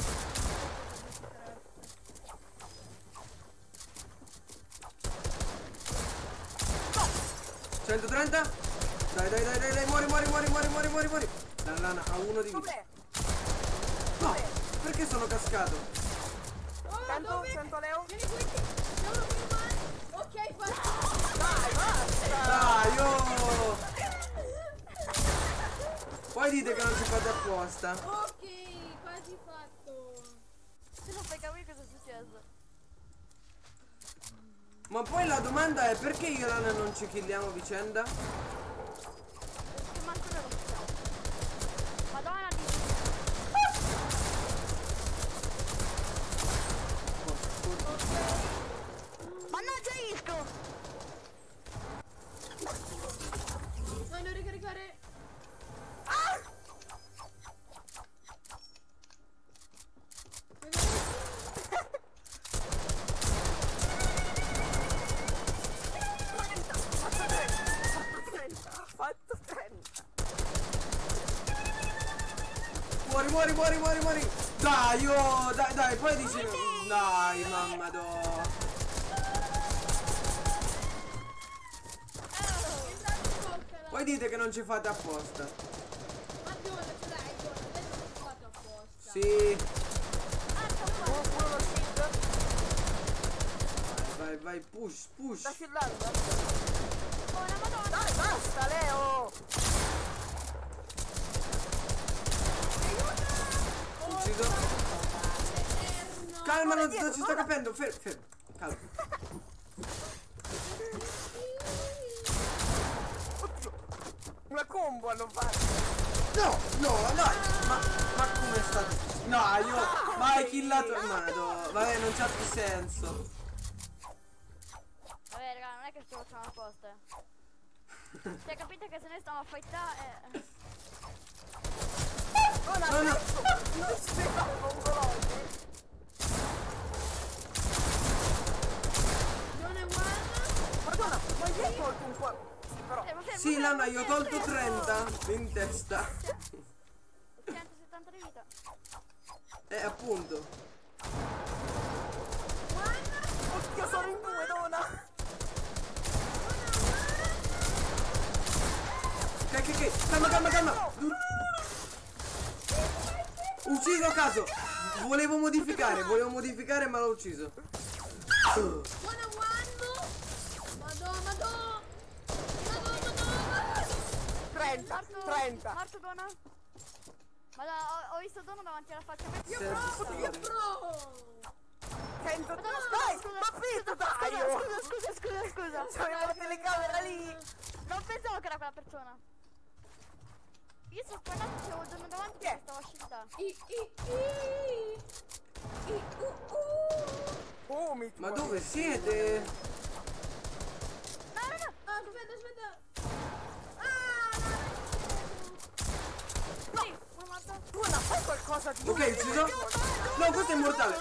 centotrenta? Dai, dai, dai, dai, dai, muori, muori, muori, muori, muori, muori, muori. La lana ha uno di vita. Dov'è? No, perché sono cascato? Oh, Cento, dove? cento Leo. Vieni qui. Siamo qui umani. Ok, fatto. Dai, basta. Dai, oh! Poi dite che non ci fate apposta. Ok, quasi fatto. Se non fai capire cosa è successo. Ma poi la domanda è perché io e Lana non ci killiamo a vicenda? Che manco noi lo facciamo. Madonna di... Mannaggia Isco! No, devo ricaricare. Fatto trenta. Muori, muori, muori, muori, muori. Dai, oh, dai, dai, poi dici... Dai, mamma do. Poi dite che non ci fate apposta. Ma dove ce l'hai? Dove? Adesso non ho fatto apposta. Sì. Uno, uno lo shield. Vai, vai, push, push. Sta shieldando. Oh, la madonna! Dai, basta, Leo. Ucciso. Calma, non, dietro, non ci sto guarda. capendo. Fermo, fermo. Calma. Una combo hanno fatto. No, no, dai. Ma, ma come è stato? No, io... Ma hai killato... Madò. Vabbè, non c'ha più senso. Vabbè raga, non è che ci facciamo apposta. Cioè capite che se noi stiamo a fightare eh... Non ha No, no. senso. Non si fa mongoloide. Non è one. Madonna, ma gli hai tolto un po'. Sì, però. eh, ma se- Sì, ma- Lana, ma io ho se- tolto se- trenta in testa. centosettanta di vita. Eh, appunto. Oddio, sono in due, donna. Che, che, che? Calma, calma, calma. Ucciso a caso. Volevo modificare, volevo modificare, ma l'ho ucciso. One on one. Madonna, madonna. Madonna, madonna. trenta, Morto, trenta. morto Donna. Ma da, ho, ho visto Donna davanti alla faccia. Serve Io storia. pro. cento. Madonna, Dai, scusa, ma finito, dai. Scusa, oh. scusa, scusa, scusa, scusa. C'aveva la telecamera lì. Non pensavo che era quella persona. Io sono spawnato, c'avevo Donna davanti Chi è? e stavo a shieldare. I, i, i. I, uh, uh. Oh, mi Ma dove siete? No, no, no. Ah, aspetta, aspetta. Ah, no. Sì, uno morto. Tu non fai qualcosa di... Ok, ucciso. No, questo è immortale.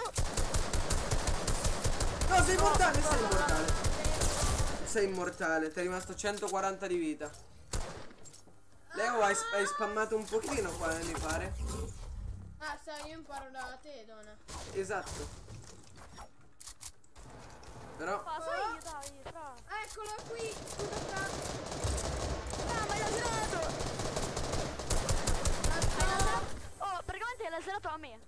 No, sei immortale, sei immortale. Sei immortale, ti è rimasto centoquaranta di vita. Leo, hai, hai spammato un pochino qua, mi pare. Ah, sai, io imparo da te, donna. Esatto. Però... Ah, sono io, dai, bravo. Eccolo qui. Scusa qua. Ah, ma hai laserato! Oh, praticamente hai laserato a me.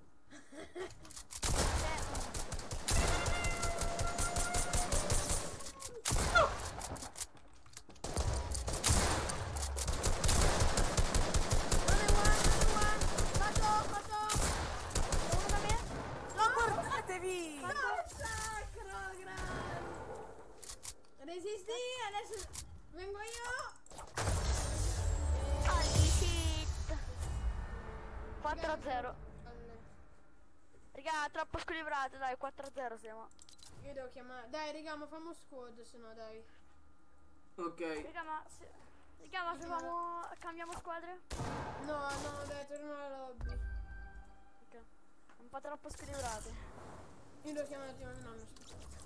Non è one, non è one. Fatto, fatto. Uno da me? Ma guardatevi. No, sacro, grande. Resisti, adesso vengo io. Holy shit! quattro a zero. Raga, troppo squilibrato, dai, quattro a zero siamo. Io devo chiamare. Dai, raga, ma fammo squad, se no, dai. Ok. Raga, ma se... Raga, ma se famo... cambiamo squadre? No, no, dai, torno alla lobby. Ok. Un po' troppo squilibrate. Io devo chiamare il mio nonno, aspetta.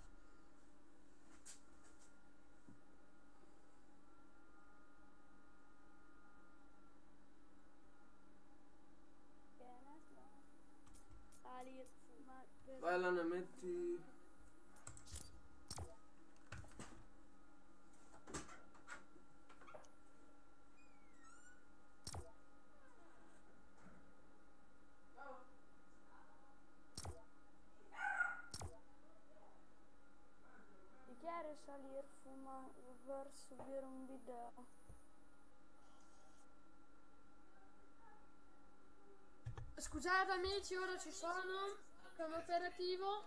Ali, fuma... Vai Lana, metti... Scendere, salire, fumare, per subire un video. Scusate amici, ora ci sono. Come operativo.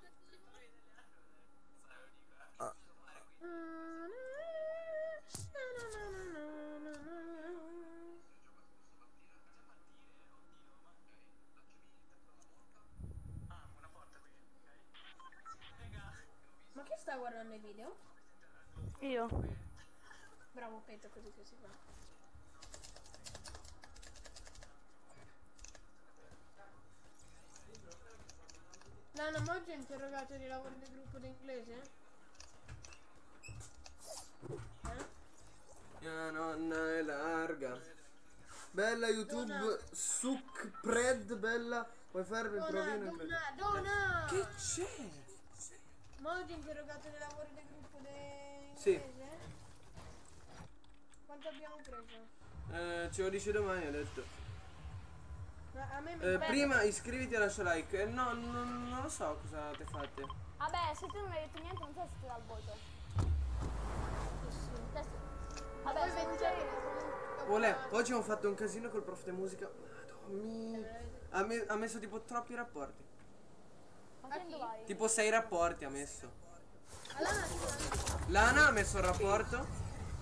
Ah. Ma chi sta guardando i video? Io. Bravo Petto, così che si fa. Nana, ma oggi hai interrogato di lavoro del gruppo d'inglese? Eh? Mia nonna è larga. Bella YouTube, Donna. Sucpred, bella. Puoi farmi il Donna, provino? donna, incredibile. donna! Che c'è? Ma oggi hai interrogato di lavoro del gruppo d'inglese? Sì. Quanto abbiamo preso? Eh, ce lo dice domani, ha detto. Ma a me mi Eh, Beh, prima iscriviti e lascia like. Eh, no, non, non lo so cosa te fate. Vabbè, se tu non hai detto niente non so se ti dà il voto. Adesso. Vabbè, poi se non vedi c'è. Ole, oggi abbiamo fatto un casino col prof di musica. Madonna. Ha, me- ha messo tipo troppi rapporti. Facendo vai. Tipo sei rapporti ha messo. Allora, dico, Lana ha messo il rapporto.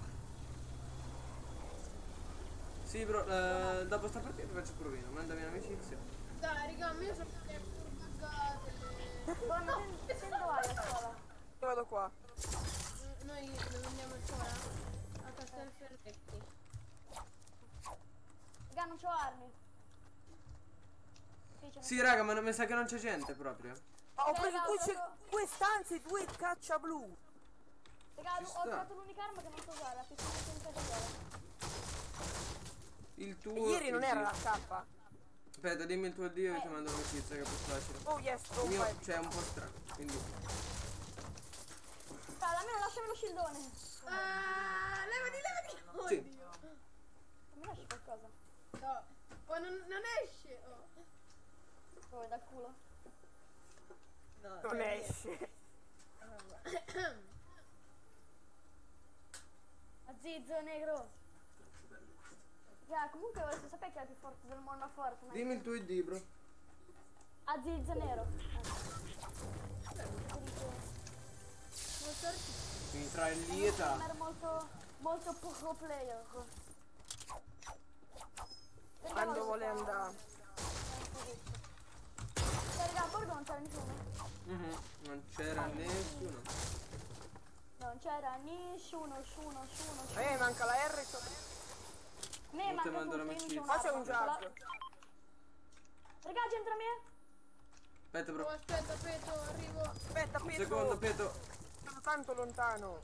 Sì, bro, eh, dopo sta partita ti faccio il provino. Mandami un'amicizia. dai, raga, a me sono che buggate le... Donna, se- sento vai a scuola. Io vado qua. Noi dove andiamo a scuola? A Castelferretti. Raga, non c'ho armi. Sì, ce ne Sì, raga, ma non- mi sa che non c'è gente proprio. Ma ho Raga, preso ho due, preso- ce- due stanze, due caccia blu. Raga, Ci ho sta. trovato l'unica arma che non so usare, la pistola senza riserva. Il tuo. E ieri non il era Dio. la K. Aspetta, dimmi il tuo dio e ti mando un'amicizia che è più facile. Oh yes, oh Il mio vai. c'è un po' strano, quindi. Raga, almeno lasciami lo scildone. Ah, levati, levati! Oh Sì. Dio. Non mi lasci qualcosa. No. Oh, non, non esce! Oh. Poi dal culo. No, Non esce. Azzizzo negro. Raga, comunque volete sapere che è il più forte del mondo a Fortnite? Dimmi il tuo I D, bro. Aziz nero. Mitraglietta. Era molto, molto poco player. Quando vuole andare. Cioè, raga, a bordo non c'era nessuno. Mhm, non c'era nessuno. Non c'era nessuno, nessuno, nessuno. A me manca la R. c'ho- Me Non ti manca mando tutto, io non l'amicizia. c'ho Qua c'è un'arma. un giallo. Raga, c'entra me? Aspetta, Oh, bro. aspetta, Petto, arrivo. Aspetta, Un Petro. secondo, Peto. Sono tanto lontano.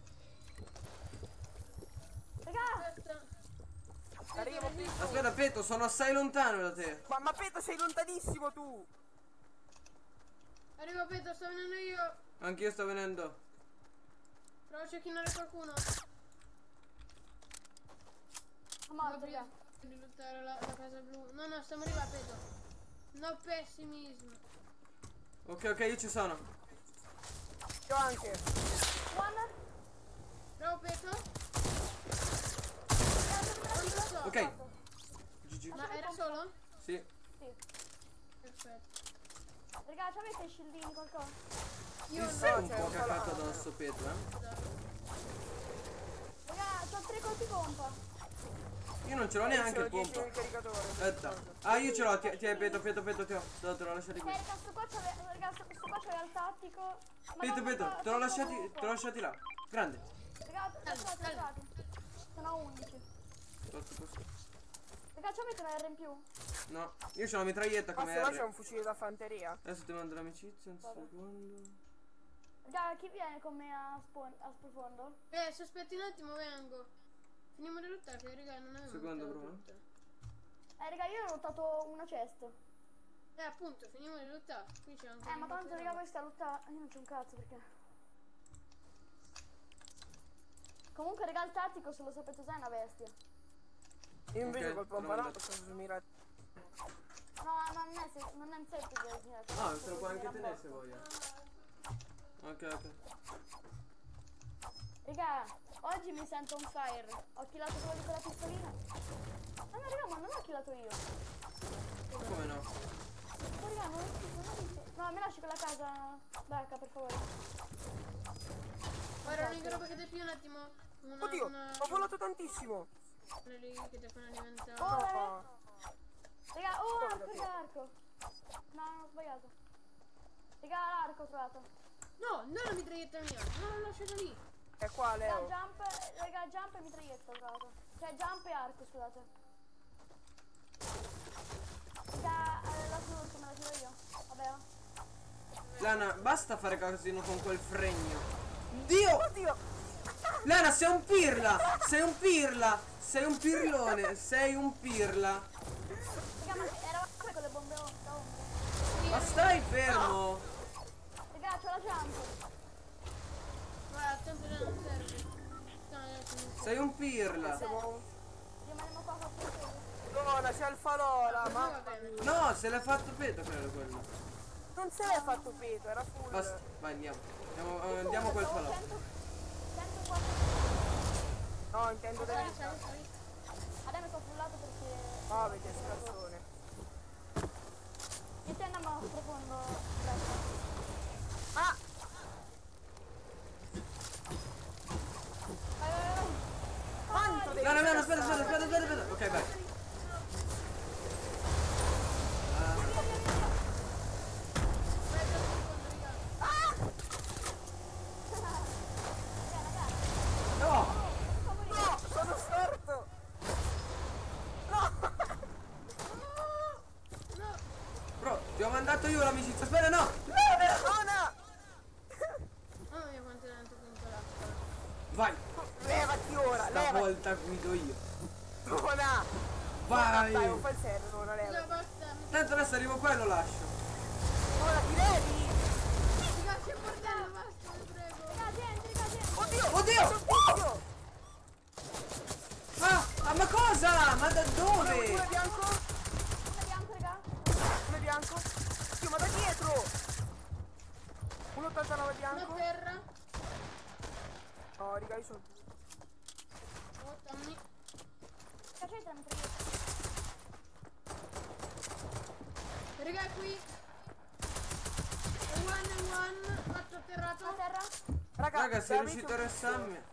Raga, Aspetta. Arrivo, Petro. Aspetta, Peto, sono assai lontano da te. Ma, ma Petro sei lontanissimo tu. Arrivo, Petto, sto venendo io. Anch'io sto venendo. Provo a cecchinare qualcuno. ho morto, Devo raga. di lottare la, la casa blu. No, no, stiamo arrivando, Petto. No pessimismo. Ok, ok, io ci sono. Io anche. One. Bravo, Petto. Ok. G G. Ma era solo? Sì. Sì. Perfetto. Raga, avete i scildini qualcosa? Io Ti sei un c'è po' un po' cacato là. addosso, Peto, eh. Raga, ho tre colpi pompa. Io non ce l'ho neanche il dieci pompa. nel caricatore. Aspetta. Ah, io ce l'ho. Ti, ti hai Peto, Peto, Peto, ti ho. Dove te l'ho lasciati Eh, qui. raga, sto qua c'aveva, raga, sto, sto qua c'aveva il tattico. Ma Peto, no, Peto, qua- te l'ho qua- lasciati, qua- te l'ho lasciati là. Grande. Raga, aspetta, aspetta. Sono a undici. Posso, posso. Raga, ci avete un R in più? No, io c'ho la mitraglietta come Forse là c'è R. un fucile da fanteria. Adesso ti mando l'amicizia, un Vabbè. secondo. Raga, chi viene con me a, spawn, a sprofondo? Eh, se aspetti un attimo vengo. Finiamo di lottare, che raga, non avevo Secondo, lottato bro. tutto. Eh, raga, io ho lottato una cesta. Eh, appunto, finiamo di lottare. Qui c'è anche Eh, un ma tanto, veterano. raga, voi sta a lottare. Io non c'ho un cazzo perché. Comunque, raga, il tattico, se lo sapete usare, è una bestia. Io invece Ok, col te l'ho pompa no, mandato. posso smirare. No, non è, se- non è un semplice. signora, Ah, se te lo puoi anche era tenere se morto. vuoi. eh. Ok, ok. Raga, oggi mi sento on fire. Ho killato quello di quella pistolina. Ah no, raga, ma non ho killato io. Come no? Oh, raga, non ho non ho visto. No, mi lasci quella casa. Becca, per favore. Guarda, l'unica roba che ti più un attimo. Una, Oddio, una... ho volato tantissimo. Quella lì che ti fanno diventare. Oh, No. raga, oh, arco, raga, arco. No, no, ho sbagliato. Raga, l'arco ho trovato. No, non la mitraglietta mia. No, l'ho lasciata lì. È qua, Raga, Leo. jump, raga, jump e mitraglietta ho trovato. Cioè, jump e arco, scusate. Raga, eh, la slurp me la tiro io. Vabbè. Lana, basta fare casino con quel fregno. Dio! Oddio. Lana, sei un pirla! Sei un pirla! Sei un pirlone! Sei un pirla! Raga, ma eravamo con le bombe da ombra. Ma stai fermo! Raga, c'ho la jump. Guarda, il tempo già non serve. No, adesso non serve. Sei un pirla! Rimaniamo qua con il Donna, c'è il falola, Ma va ma bene. No, se l'ha fatto peto credo quello. non se l'è fatto peto, era full. Basta, vai andiamo. Andiamo, eh, andiamo a quel falò. centoquattro. No, intendo da lì. Sali, sali. Adesso mi sono pullato perché. Ah, vedi, scarsone. Mi stai andando profondo. Ah! Vai, vai, vai. Quanto devi No, no, no, fare aspetta, aspetta, stare? aspetta, aspetta, aspetta. Ok, vai. No! No, sono storto! Bro, ti ho mandato io l'amicizia. Aspetta, no! Donna! Mamma mia quanto è lento punto l'acqua. Vai! Levati ora, levati! Stavolta guido io. Donna! Vai! Dai, non fai il serio, Donna, Raga, levati. basta. Mi Tanto adesso arrivo qua e lo lascio. Donna, ti levi! Raga, c'è il portello, basta, vi prego. Raga, gente, raga, gente. Oddio! Oddio! C'è un tizio! Ah, ah, ma cosa? Ma da Uno dove? è bianco? Come bianco, raga? Uno è bianco? Dio, ma da dietro! uno ottantanove Una bianco? terra. No, raga, io sono... Oh, dammi. Cacciate la mitraglietta. Raga, qui. One one. Fatto atterrato. A terra? Raga, Raga, sei veramente riuscito a un restarmi?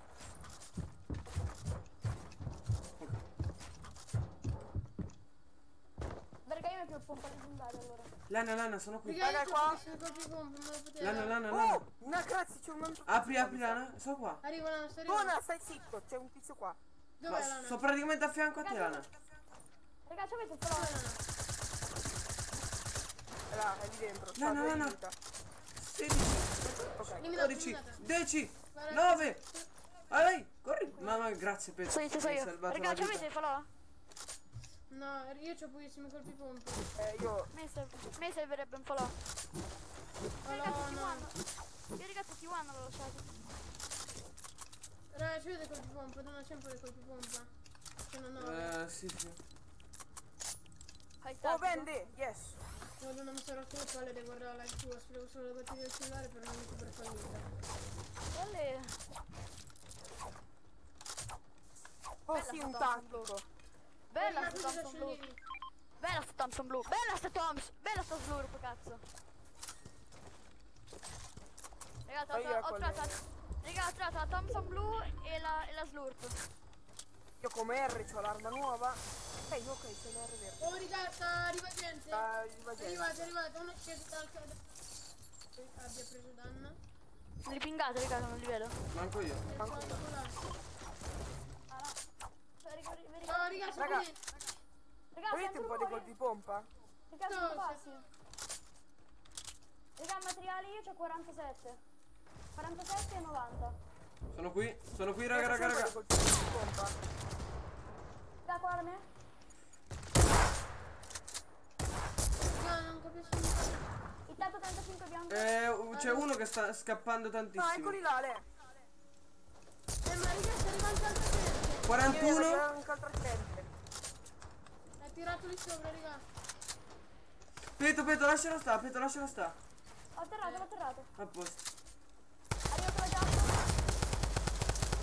Raga, io mi più il pompa leggendario allora. Lana, Lana, sono qui. Raga, Raga, io qua. qua. Se colpi pompa, me lo potete Lana, dare. Lana, tizio. Lana. Oh! Una grazie, c'è un altro Apri, tizio, apri, mi sa. Lana. Sono qua. Arrivo Lana, sto arrivando. Donna, stai zitto, c'è un tizio qua. Ma Dov'è Lana? sto praticamente a fianco a te, Lana. Raga, ci avete il Dov'è falò? Lana? È là, è lì dentro. No, c'ha no, due no, no. dita. sedici, Ok. Dimmi la dodici, puntata. dieci, Guarda. nove. Vai, corri. Mamma, grazie, Pedro. Sì, ci Mi sono hai io. salvato Raga, la ci vita. avete il falò? No, io c'ho pochissimi colpi pompa. Eh, io... Mi serve- mi servirebbe un falò. Raga, tutti no. one. Io raga tutti one l'ho lasciato. Raga, ci vede colpi pompa, non c'è un po' di colpi pompa. Che non ho. Eh, sì, sì. Fai il Oh, tattico. vende! Yes! Guarda, non mi sarò sulle palle di guardare la live tua, spero solo le batterie del cellulare per non mi super fallita. Quelle... Oh, Bella sì, sta un Thompson tattico. Bella Raga, sta tu cosa Thompson blu. scegli? Bella sta Thompson blu. Bella sta Thompson. Bella sta slurp, cazzo. Raga, ho Fai io trovato, ho con trovato, le- raga, ho trovato la Thompson blu e la, e la slurp. Io come R c'ho l'arma nuova. Ehi, ok, c'è l'R verde. Oh, raga, sta arriva gente. Sta arriva È gente. arrivato, è arrivato, uno è sceso dal ca- abbia preso danno. Me li pingate, raga, non li vedo. Manco io. E Manco poi io. dopo là. Ah, no. Cioè, raga, raga, raga, Ciao, raga, sono Raga. qui. raga, Avete sento un po' di rumori. colpi pompa? Raga, No, sono se- passi. Raga, materiali io c'ho quarantasette. quarantasette e novanta. Sono qui, sono qui, raga, raga, Avete un raga. po' di colpi pompa? Raga, qua da me. Raga, non capisco niente. Il tetto trentacinque bianco. Eh, c'è uno che sta scappando No, tantissimo. eccoli là, le. Eh, ma raga, sta arrivando altra gente. quarantuno. Anche altra gente. Ha tirato lì sopra, raga. Peto, Peto, lascialo sta, Peto, lascialo sta. Ho atterrato, l'ho atterrato. A posto. Arrivo con la giacca.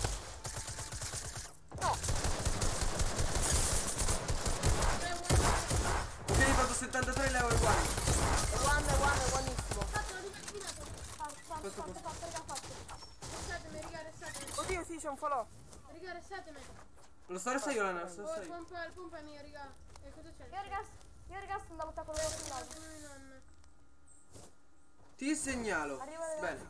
sì, c'è un falò. Raga, restate-me. Lo sto resta io, Lana, lo sto Oh, resta il io. pompa, il pompa è mio, raga. E cosa c'è? Io ragazzi, io ragazzi sono andato a quello che ho lato. Noi non. Ti segnalo. Arriva da- Bene.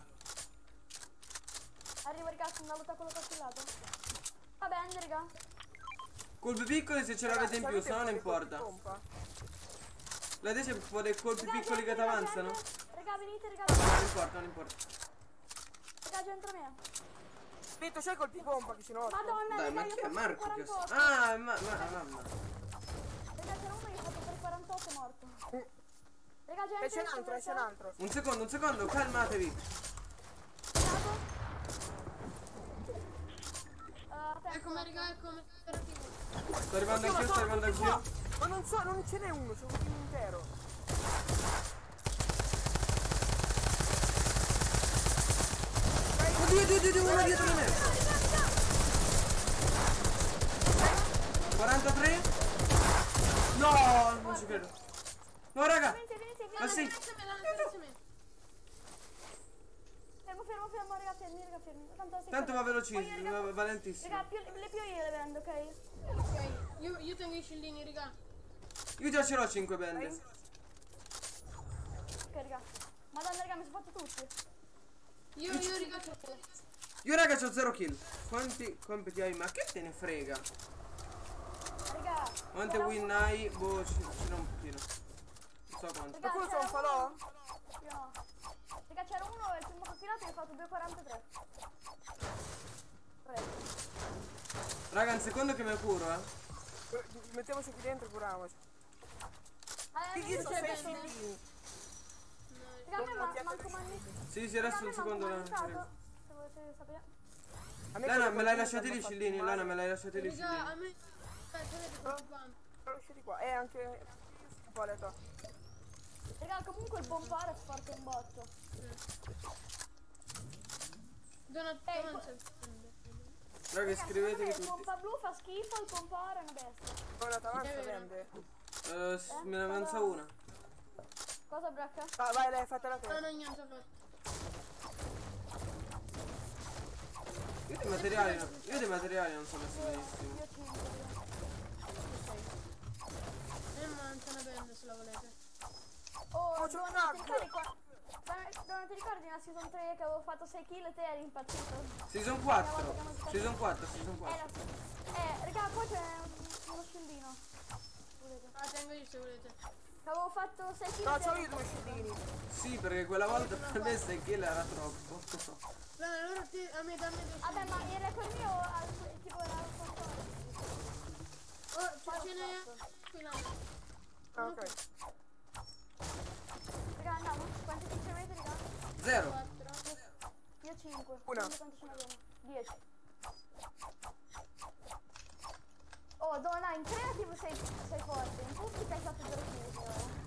Arrivo ragazzi, sono andato a quello che ho lato. Va bene, raga. Colpi piccoli se ce l'avete in più, se no non importa. Pompa. La dice un po' dei colpi Raga, piccoli che gente, ti raga, avanzano? gente. Raga, venite, raga. Non importa, non importa. Raga, dentro me. Vito, c'hai colpi pompa che si nota. Madonna, Dai, raga, ma io chi è ho fatto Marco? Che... quarantotto. Ah, ma, ma, mamma. Raga, c'era uno che ha fatto per quarantotto, è morto. Raga, gente. E c'è un altro, e c'è un altro. Un secondo, un secondo, calmatevi. Dato. Uh, Eccomi, raga, eccomi. Operativo. Sto arrivando anch'io, sto arrivando anch'io. Ma non so, non ce n'è uno, c'è un team intero. Oddio, oddio, oddio, uno dietro di me. quarantatré. No, non ci credo. No, raga. Venite, venite, venite. Ma sì. Restate-me, Lana, restate-me. Fermo, fermo, fermo, raga, fermi, raga, fermi. Tanto, sì, Tanto va fermo. velocissimo, Poi, raga, va valentissimo. Raga, più, le più io le vendo, ok? Ok, io, io tengo i scillini, raga. Io già ce l'ho cinque bende. Ok, raga. Madonna, raga, mi sono fatto tutti. Io, io, raga, c'ho. Io raga c'ho zero kill. Quanti compiti hai? Ma che te ne frega? Raga. Quante c'era win uno- hai? Boh, ce ce n'ho un pochino. Non so quanti. Raga, Qualcuno c'ha c'era un falò? uno- Io no. Raga, c'era uno e il primo campionato che ha fatto due quarantatré. Prego. Raga, un secondo che mi curo, eh. Eh, Mettiamoci qui dentro e curiamoci. Eh, Io so c'è sei bene. scillini. Raga, a me ma- manco manni. Sì, sì, adesso un secondo. Raga, Lana. mancato. Se volete sapere. A me Lana, quei me l'hai colpini lasciati mi lì hanno Cillini? fatto Lana, male. me l'hai lasciati lì Raga, a Cillini? me. Aspetta, vedete come fan. Sono usciti qua. E anche un po' le to. Raga, comunque il pompare è forte un botto. Donat, Eh, Donat. Raga, Raga, iscrivetevi secondo me il tutti. pompa blu fa schifo, il pompare è una bestia. Buona avanza, È vero. vende. Eh, s- me ne avanza una. Cosa, Bracca? Va, vai, lei, fatela te. Non ho niente fatto. Io dei materiali, no- io dei materiali non so messo benissimo. Io cinque. E manca una band se la volete. Oh, Oh, c'è un Donna, ti hack. ricordi qua? Donna, Donna, ti ricordi nella season tre che avevo fatto sei kill e te eri impazzito? Season quattro. Season quattro, season Eh, quattro. la- eh, raga, qua c'è uno scillino. Volete? Ah, tengo io se volete. Che avevo fatto sei kill No, e te c'ho eri io due scillini. Sì, perché quella volta per me sei kill era troppo. Bene, allora ti, a me dammi due Vabbè, ma il record mio al- tipo era quattordici. Oh, ce, ce n'è qui là. Ah, ok. Raga, andiamo. Quanti kill avete, raga? Zero. quattro. Io cinque. Una. Quanti ce ne abbiamo? dieci. Oh, Donna, in creative sei, sei forte. In tutti sei fatto zero kill, signora.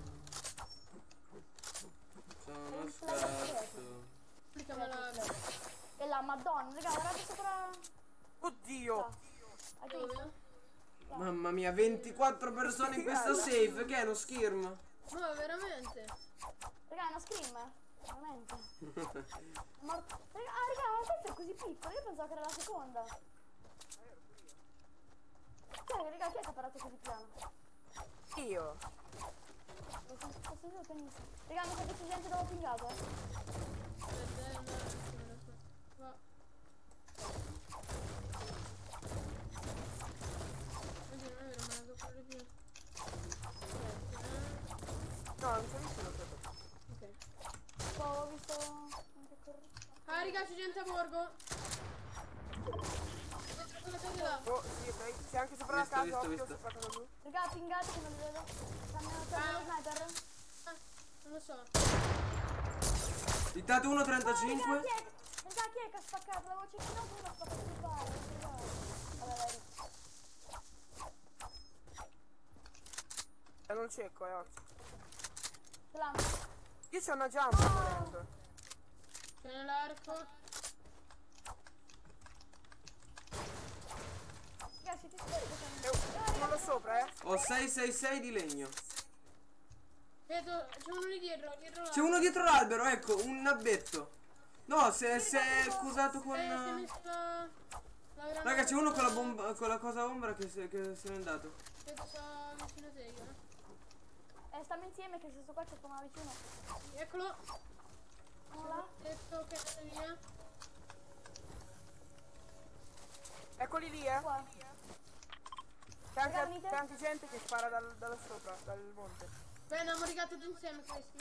Sono scarso. Applicamela. E la madonna, raga, guardate sopra. Oddio. Hai visto? Dove? Mamma mia, ventiquattro persone in questa safe. Che è uno skirm? No, veramente. Raga, è una scream, eh. Veramente. Morto. Raga, ah, raga, questo è così piccolo. Io pensavo che era la seconda. Cioè, raga, chi è che ha parato così piano? Io. Lo sono sto sentito pianissimo. Raga, mi sa che c'è gente dopo pingato, eh. Aspetta, eh, no, non lo so. Va. Oddio, non è vero, ma la devo fare più. No, non c'è nessuno sotto. Ok. Poi ho visto anche correre. Ah, raga, c'è gente a borgo. Quella cosa là. Oh, sì, ok. C'è anche sopra la Visto, casa, visto, occhio, visto. sopra la casa blu. Raga, pingate che non li vedo. Stanno stanno lo sniper. Ah, non lo so. Dittate uno Ah, raga, trentacinque. chi è? Raga, chi è che ha spaccato? L'avevo cecchinato, uno ha spaccato il bar. Vabbè, dai. E non cieco, eh, occhio. Ce l'hanno. Io c'ho una jump volendo. C'è nell'arco. Raga, siete sicuri che E uno là sopra, eh. Ho sei sei sei di legno. Vedo, c'è uno lì dietro, dietro là. C'è uno dietro l'albero, ecco, un nabbetto. No, se si è accusato con... Eh, si è messo... c'è uno con la bomba, con la cosa ombra che, se, che se n'è andato. Aspetta, sto vicino a te io, eh. Eh, stiamo insieme che questo qua ci sta vicino. Eccolo. Uno là. Detto che è via. Eccoli lì, eh. Qua. C'è anche, Venite. c'è anche gente che spara dal, dalla sopra, dal monte. Beh, abbiamo rigato tutti insieme questi.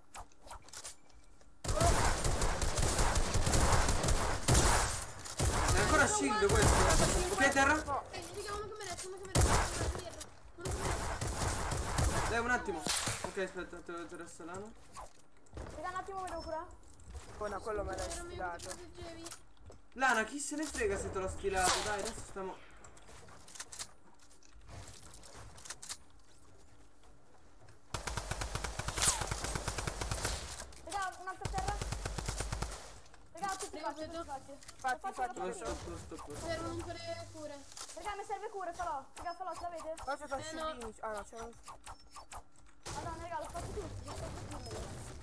È ancora shield questo. Ok, terra? No, Ehi, raga, uno che mi resta, uno che mi resta, uno dietro. Uno che mi resta. Dai, un attimo. Ok, aspetta, te lo te lo resto l'ano. Raga, un attimo, mi devo curare. oh, no, quello me l'hai Era meglio che ti sfidato. proteggevi. Lana, chi se ne frega se te l'ho stilato? Dai, adesso stiamo. Raga, un'altra terra. Raga, tutti Sì, fatti, vedo. tutti fatti. Fatti, Lo faccio, fatti, lo Lo faccio. stop, lo stop, lo stop. Servono ancora cure. Raga, mi serve cura, falò. Raga, falò, ce l'avete? Qua c'è Eh, no. shieldini. Ah no, c'è un... Madonna, raga, lo faccio tutti. Lo faccio tutti.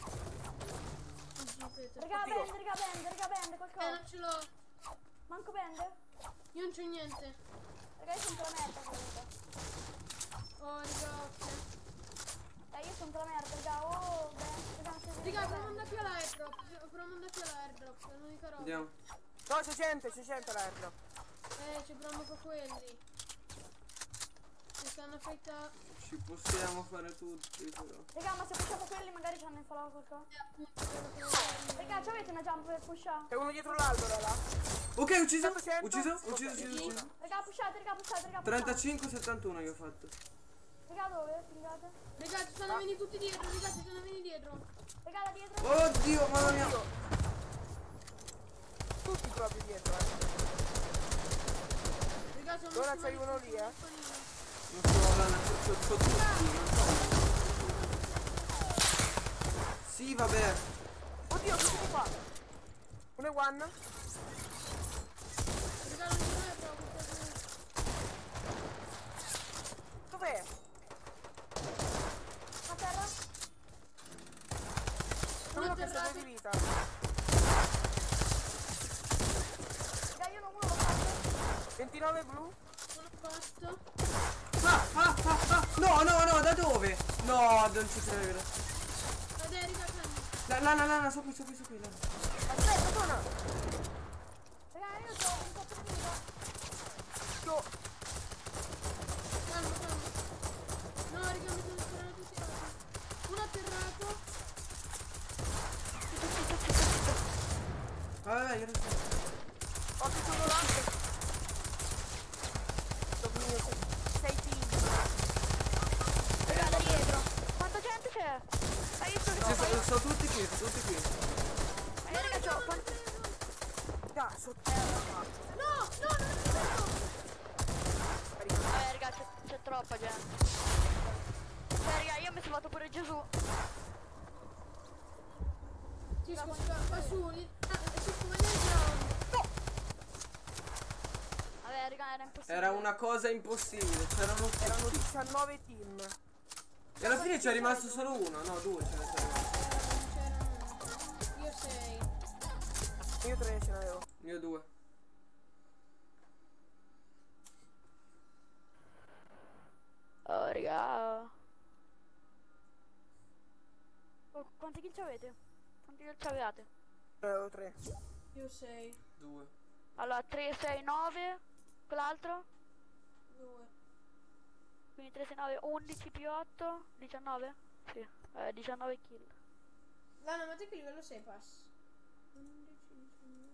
Aspetta. Raga, Oddio. bend, raga, bend, raga, bend, Eh, qualcosa. non ce l'ho. Manco bend? Io non c'ho niente. Raga, io sono la merda, guarda. Oh, raga, ok. Eh, io sono la merda, raga. Oh, bend, raga, non serve Raga, niente, proviamo ad bend. andare più all'airdrop. Proviamo ad andare più all'airdrop. È l'unica roba. Andiamo. No, c'è gente, c'è gente l'airdrop. Eh, ci proviamo con quelli. Ci stanno affettando. Ci possiamo fare tutti, però. Raga, ma se pushiamo quelli magari c'hanno il falò qualcosa. Eh, appunto, quello che volevo. Raga, c'avete una jump per pushare? C'è uno dietro l'albero là. Ok, ucciso. cento, cento. Ucciso, Ok, ucciso, ucciso, sì. ucciso. Raga, pushate, raga, pushate, raga, pushate. trentacinque settantuno io ho fatto. Raga, dove? Pingate. Raga, ci stanno venendo tutti dietro. Raga, ci stanno venendo dietro. Raga, da dietro. Oddio, mamma mia. Tutti proprio dietro, eh. Raga, sono Ora messi c'hai uno malissimo lì, eh. sul panino. Non so, Lana, c'ho, c'ho tutti, non so. Sì, vabbè. Oddio, tutti qua. Uno è one. Raga, non ce l'ho proprio. Dov'è? A terra. C'è uno che sta di vita. Raga, io non uno lo faccio. ventinove blu. Sono fatto. Ah, ah, ah, ah. No, no, no, da dove? No, non ci credo. Vabbè, raga, prendi. La, Lana, Lana, so qui, so qui, so qui, Lana. Aspetta, torna. Raga, io ho un po' di vita. Io... Calma, calma. No, raga, mi sono sparati tutti altri. Uno atterrato. Vabbè, vai, io Ho tutto uno là. Dominio, sei team. Raga, da dietro. Quanta gente c'è? Hai visto il Ci sono, sono tutti qui, sono tutti qui. Eh, raga, c'ho quanti... Da, sotterra qua. No, no, non è vero. Eh, raga, c'è, c'è troppa gente. Eh, raga, io mi sono fatto pure Gesù. Cisco, va su. lì- Ah, Cisco, vai nel ground. Vabbè, raga, era impossibile. Era una cosa impossibile, c'erano Erano tutti. diciannove team. E alla fine c'è rimasto solo uno, no, due ce ne sono. Non c'era uno. Io sei. Io tre ce n'avevo. Io due. Oh, raga. Oh, quanti kill avete? Quanti kill avevate? Ne avevo tre. Io sei. Due. Allora, tre, sei, nove. Quell'altro? Due. Quindi tre, sei, nove, undici più otto, diciannove? Sì, eh, diciannove kill. Lana, ma te che livello sei pass? undici, diciannove.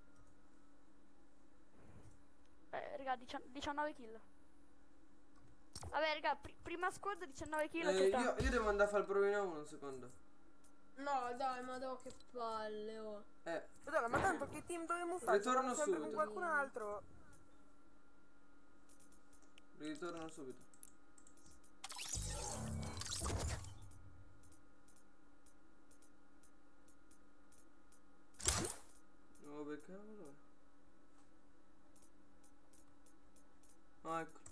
Eh, raga, diciannove kill. Vabbè, raga, pri- prima squad diciannove kill. Eh, io, io devo andare a fare il provino uno un secondo. No, dai, ma do che palle, oh. Eh, Madonna, ma tanto che team dobbiamo fare? Ritorno Siamo sempre subito. con qualcun altro. ritorno subito. Dove cavolo è? Ah, ecco.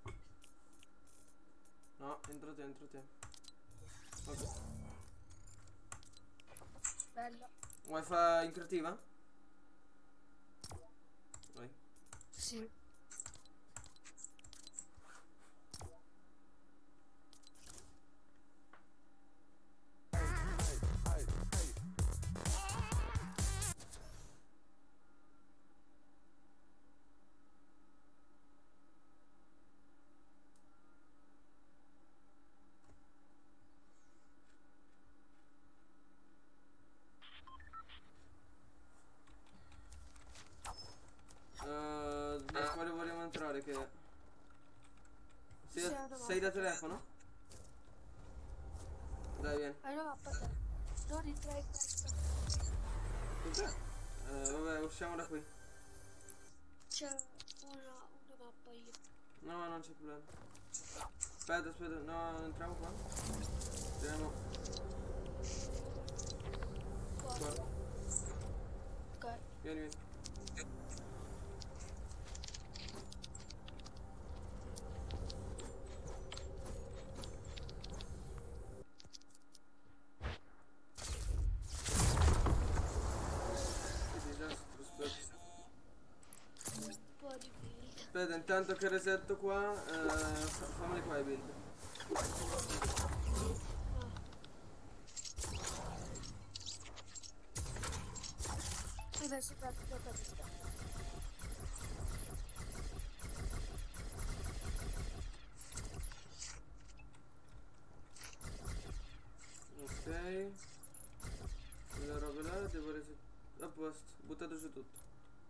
No, entro te, entro te. Ok. bella. Vuoi fare in creativa? Vai. Sì. Uh, da quale vogliamo entrare che... Sei, Sì, da, no, sei da telefono? Dai, vieni. Ah no, aspetta. Non entrare in questo. Cos'è? Eh, vabbè, usciamo da qui. C'è una, una mappa io. No, non c'è problema. Aspetta, aspetta, no, entriamo qua. Entriamo Qua. qua. Ok. Vieni, vieni. Che disastro, aspetta. Un po' di build. Aspetta, intanto che resetto qua, eh, fa- fammeli qua i build. Adesso parto da capita. Ok. Le robe là devo resettare. A posto, buttato giù tutto.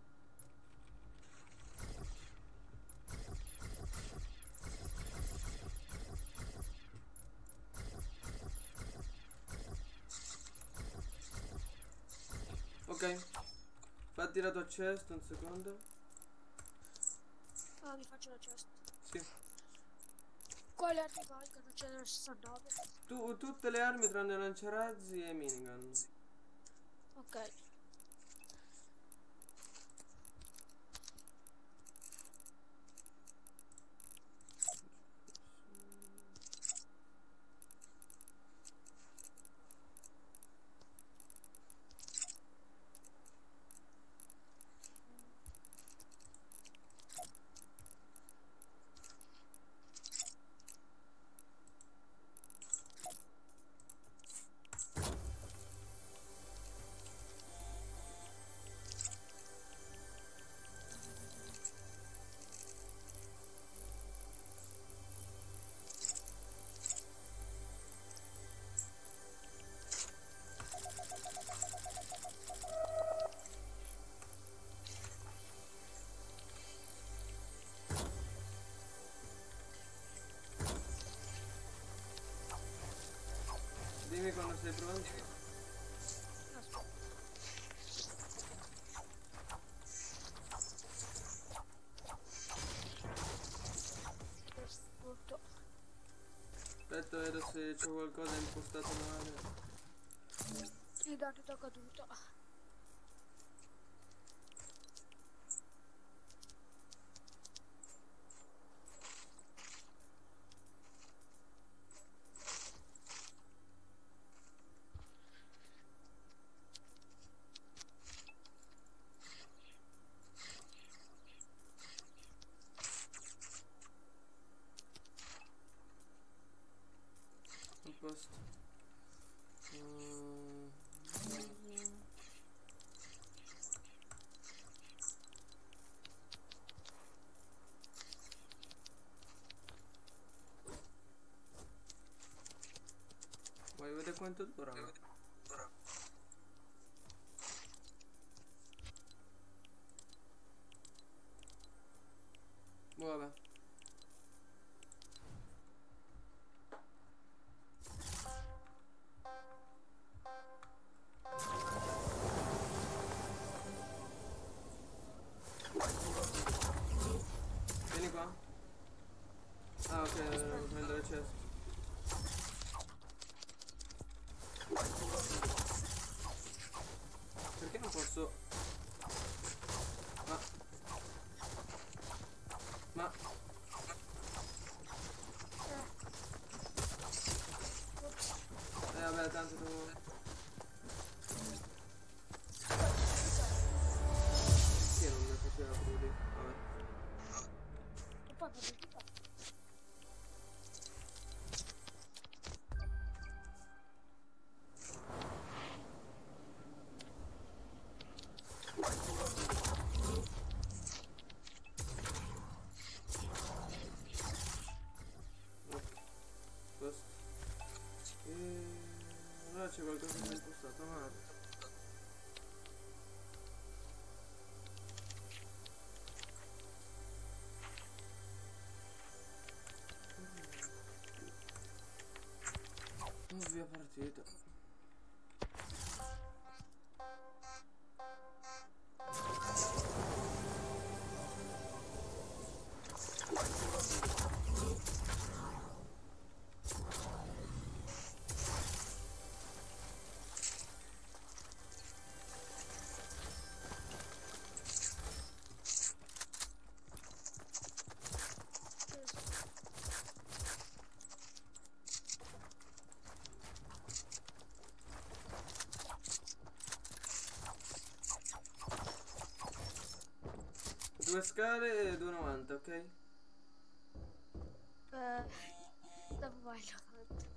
Ok. Fatti la tua chest un secondo. Ah, mi faccio la cesta. Sì. Quale armi vai che non c'è nella sessantanove? Tu, tutte le armi tranne lanciarazzi e minigun. Ok. Dimmi quando sei pronto. Aspetta. Questo punto. Aspetta, vedo se c'è qualcosa impostato male. Il dato è caduto. A posto. Mm. Vuoi vedere quanto dura? Boh, vabbè. Vieni qua. Ah, ok, devo prendere il cesto. Perché non posso? Ma Ma Eh vabbè, tanto devo c'è qualcosa che mi ha impostato male. Oh, via partita. Due scale e due novanta, ok? Eh, dopo vai novanta.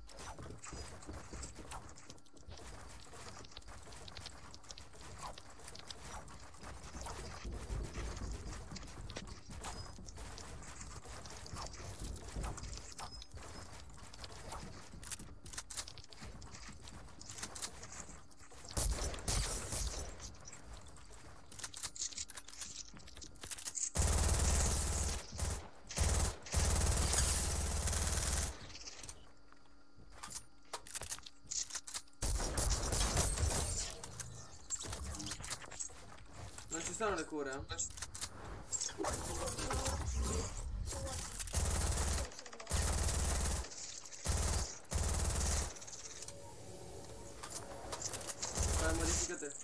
Non ci sono le cure, eh? Vai, modifica te.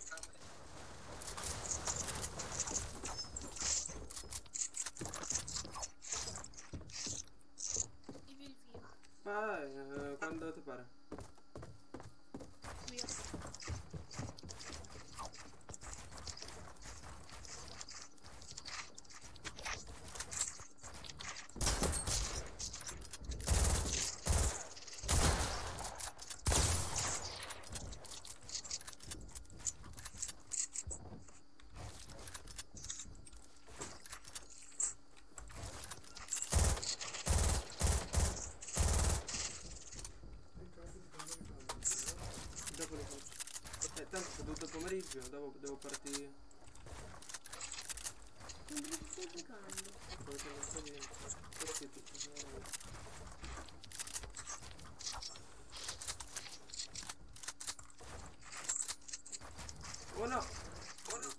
Attivi il via. Vai, eh, quando ti pare. Via. Dopo le faccio. Eh, tanto c'è tutto il pomeriggio, dopo devo partire. Non mi stai giocando. Poi c'è un po' di... Così, tutto, sono- Oh no! Oh no!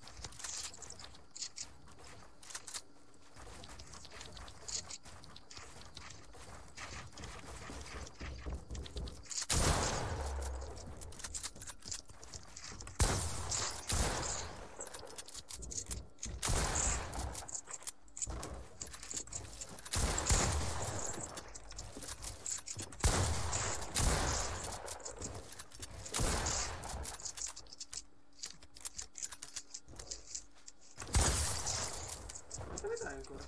Quanto ne dai ancora?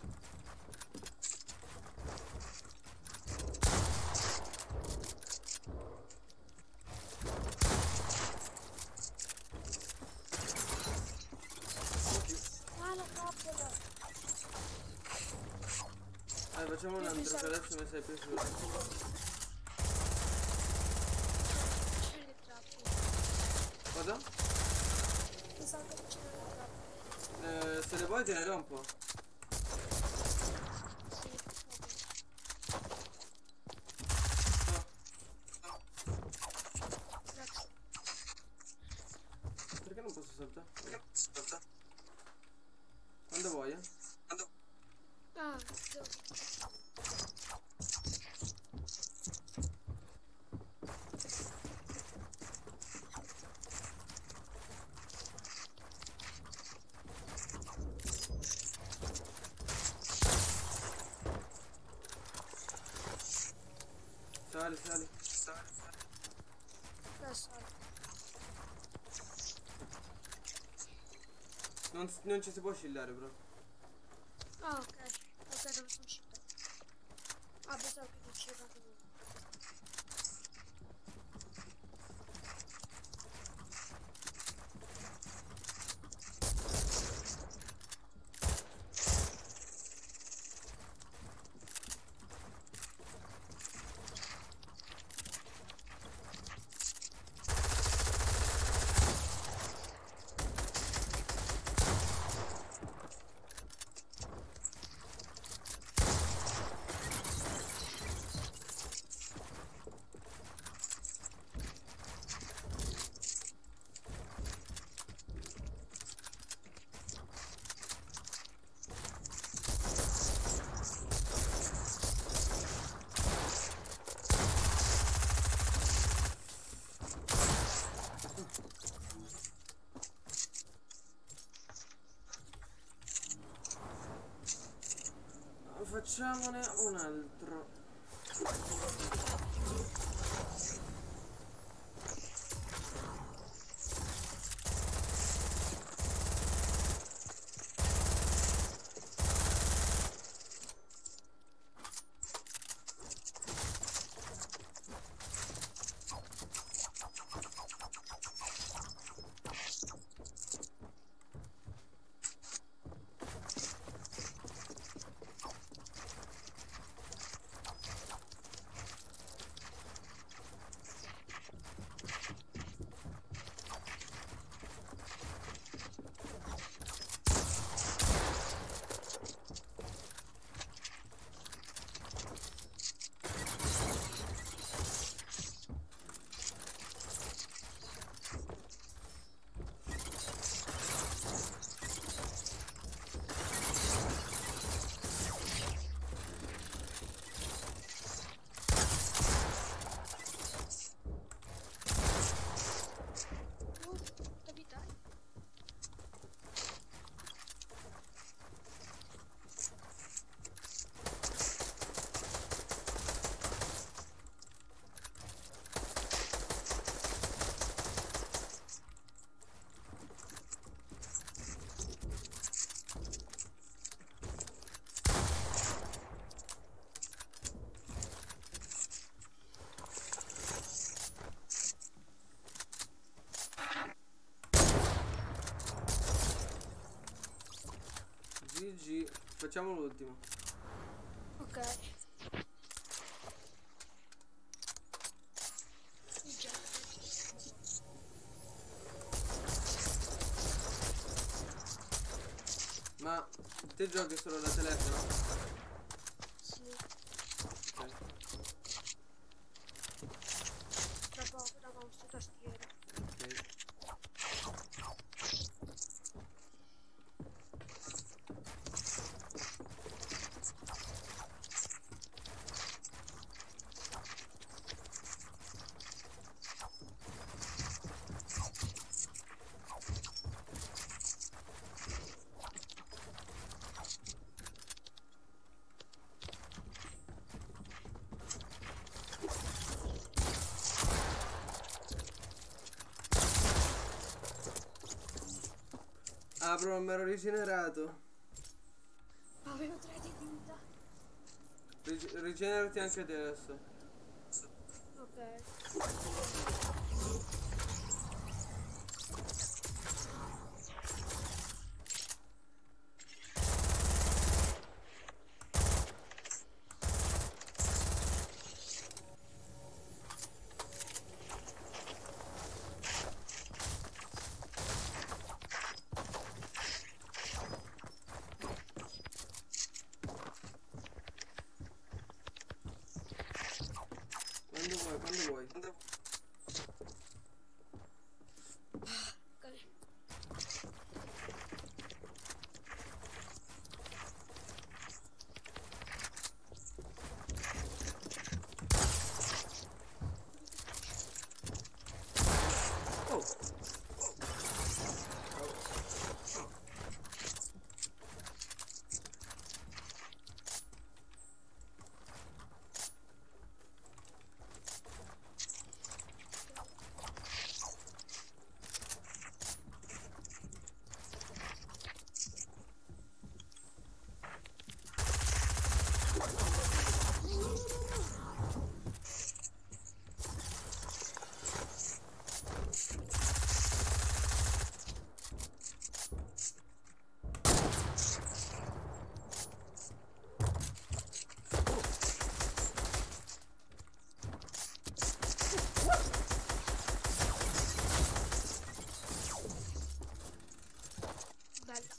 Ah, la trappola. Dai, facciamo un altro che adesso mi sei piaciuto. C'è le trappole. Cosa? Pensavo che c'erano le trappole. Eh, se le vuoi te ne do un po'. Sì, vabbè. No. Grazie. Perché non posso saltare? Salta. Quando vuoi, eh? Ah, dove? Sali, sali. Adesso. Non, non ci si può scillare, bro. Ah, ok. Ok, dove sono uscito? Ah, pensavo che non c'era anche lui. facciamone un altro. G G, facciamo l'ultimo. Ok. Ma te giochi solo da telefono? Sì, Ok. tra poco, da mouse tastiera. Ok. Ah, però mi ero rigenerato. Avevo tre di vita. Rige- rigenerati anche te adesso. Ok. Quando vuoi, quando vuoi. Ok. Oh! Bella.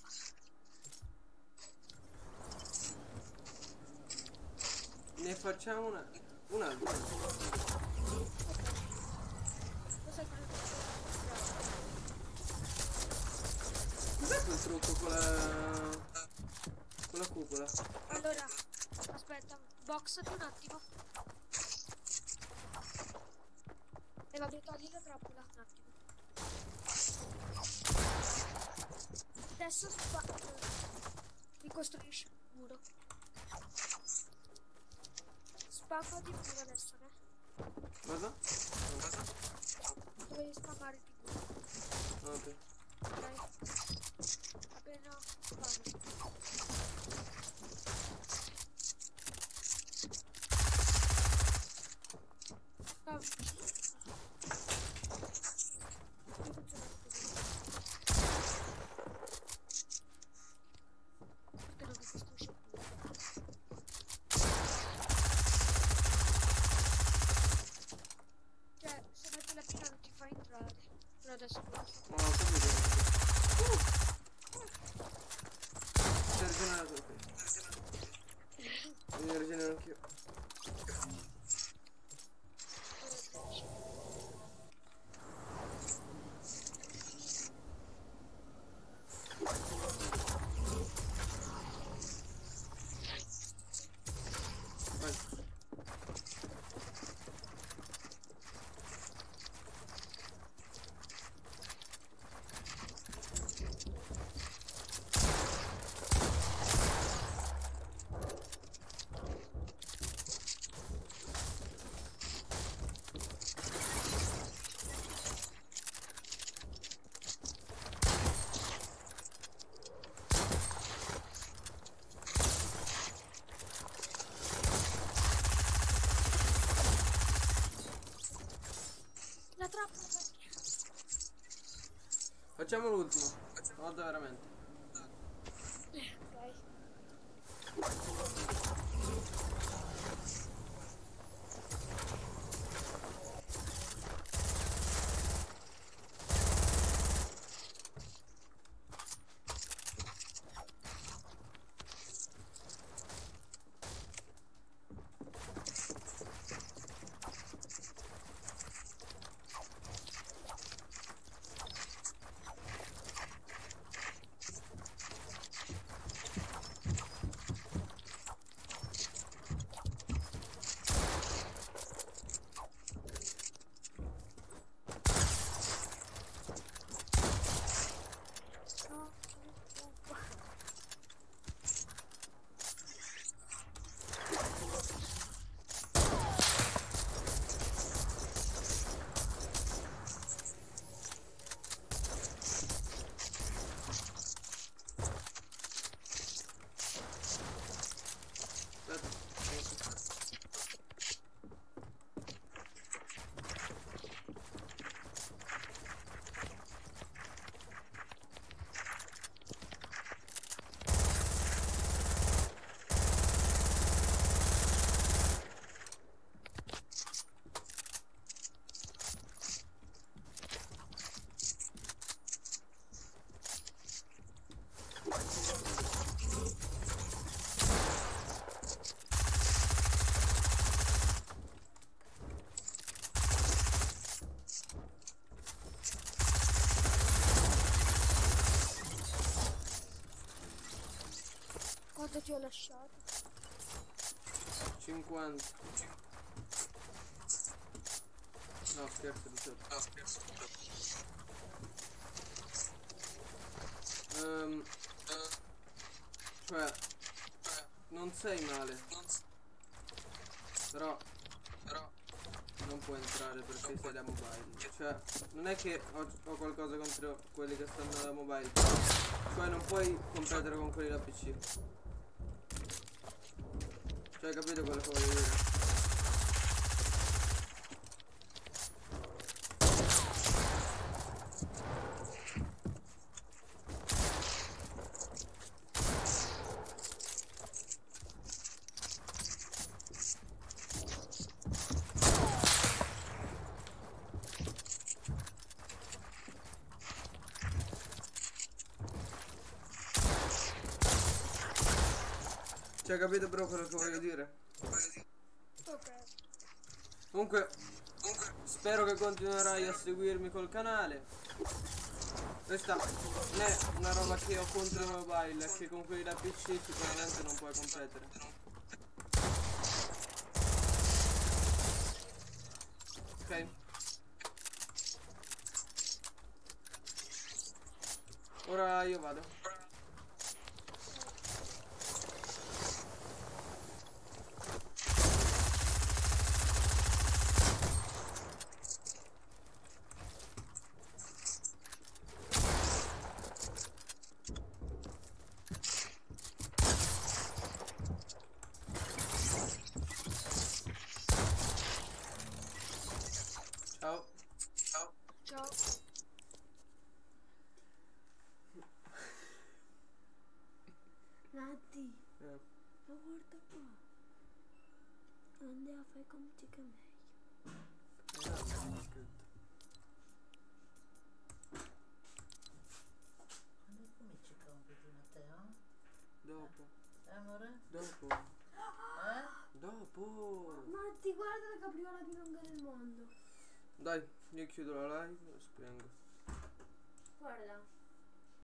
Ne facciamo una. Un'altra. Cos'è quello che Cos'è quel trucco con la. con la cupola? Allora, aspetta, boxati un attimo. E vabbè, togli la trappola un attimo. Adesso fa... ricostruisci il muro. spammati pure adesso, ne? Cosa? Dovevi spammare il tivù. Ok. Dai. Appena spammi. Ah. Non funziona così. Perché non mi costruisce più? Cioè, se metti la pila non ti fa entrare. Però adesso basta. No, ho capito. Si è rigenerato, ok. Mi rigenero anch'io. Vai. La trappola. Facciamo l'ultimo. Guarda veramente. Ok. Quanto ti ho lasciato? cinquanta. No, scherzo, diciotto. No, scherzo, um, Cioè, non sei male. Però, però non puoi entrare perché sei da mobile. Cioè, non è che ho, ho qualcosa contro quelli che stanno da mobile. Cioè, non puoi competere con quelli da P C. Cioè, capito quello che voglio dire? Cioè, capito però quello che voglio dire? Ok. Comunque, spero che continuerai a seguirmi col canale. Questa non è una roba che ho contro il mobile, è che con quelli da P C sicuramente non puoi competere. Ok? Ora io vado. Ciao. Natti, Eh. ma guarda qua. Andiamo a fare conti che è meglio. Esatto, scritto. Quando cominci i compiti, Matteo? Dopo. Eh, amore? Dopo. Eh? Dopo. Natti, guarda la capriola più lunga del mondo. Dai, io chiudo la live e spengo. Guarda.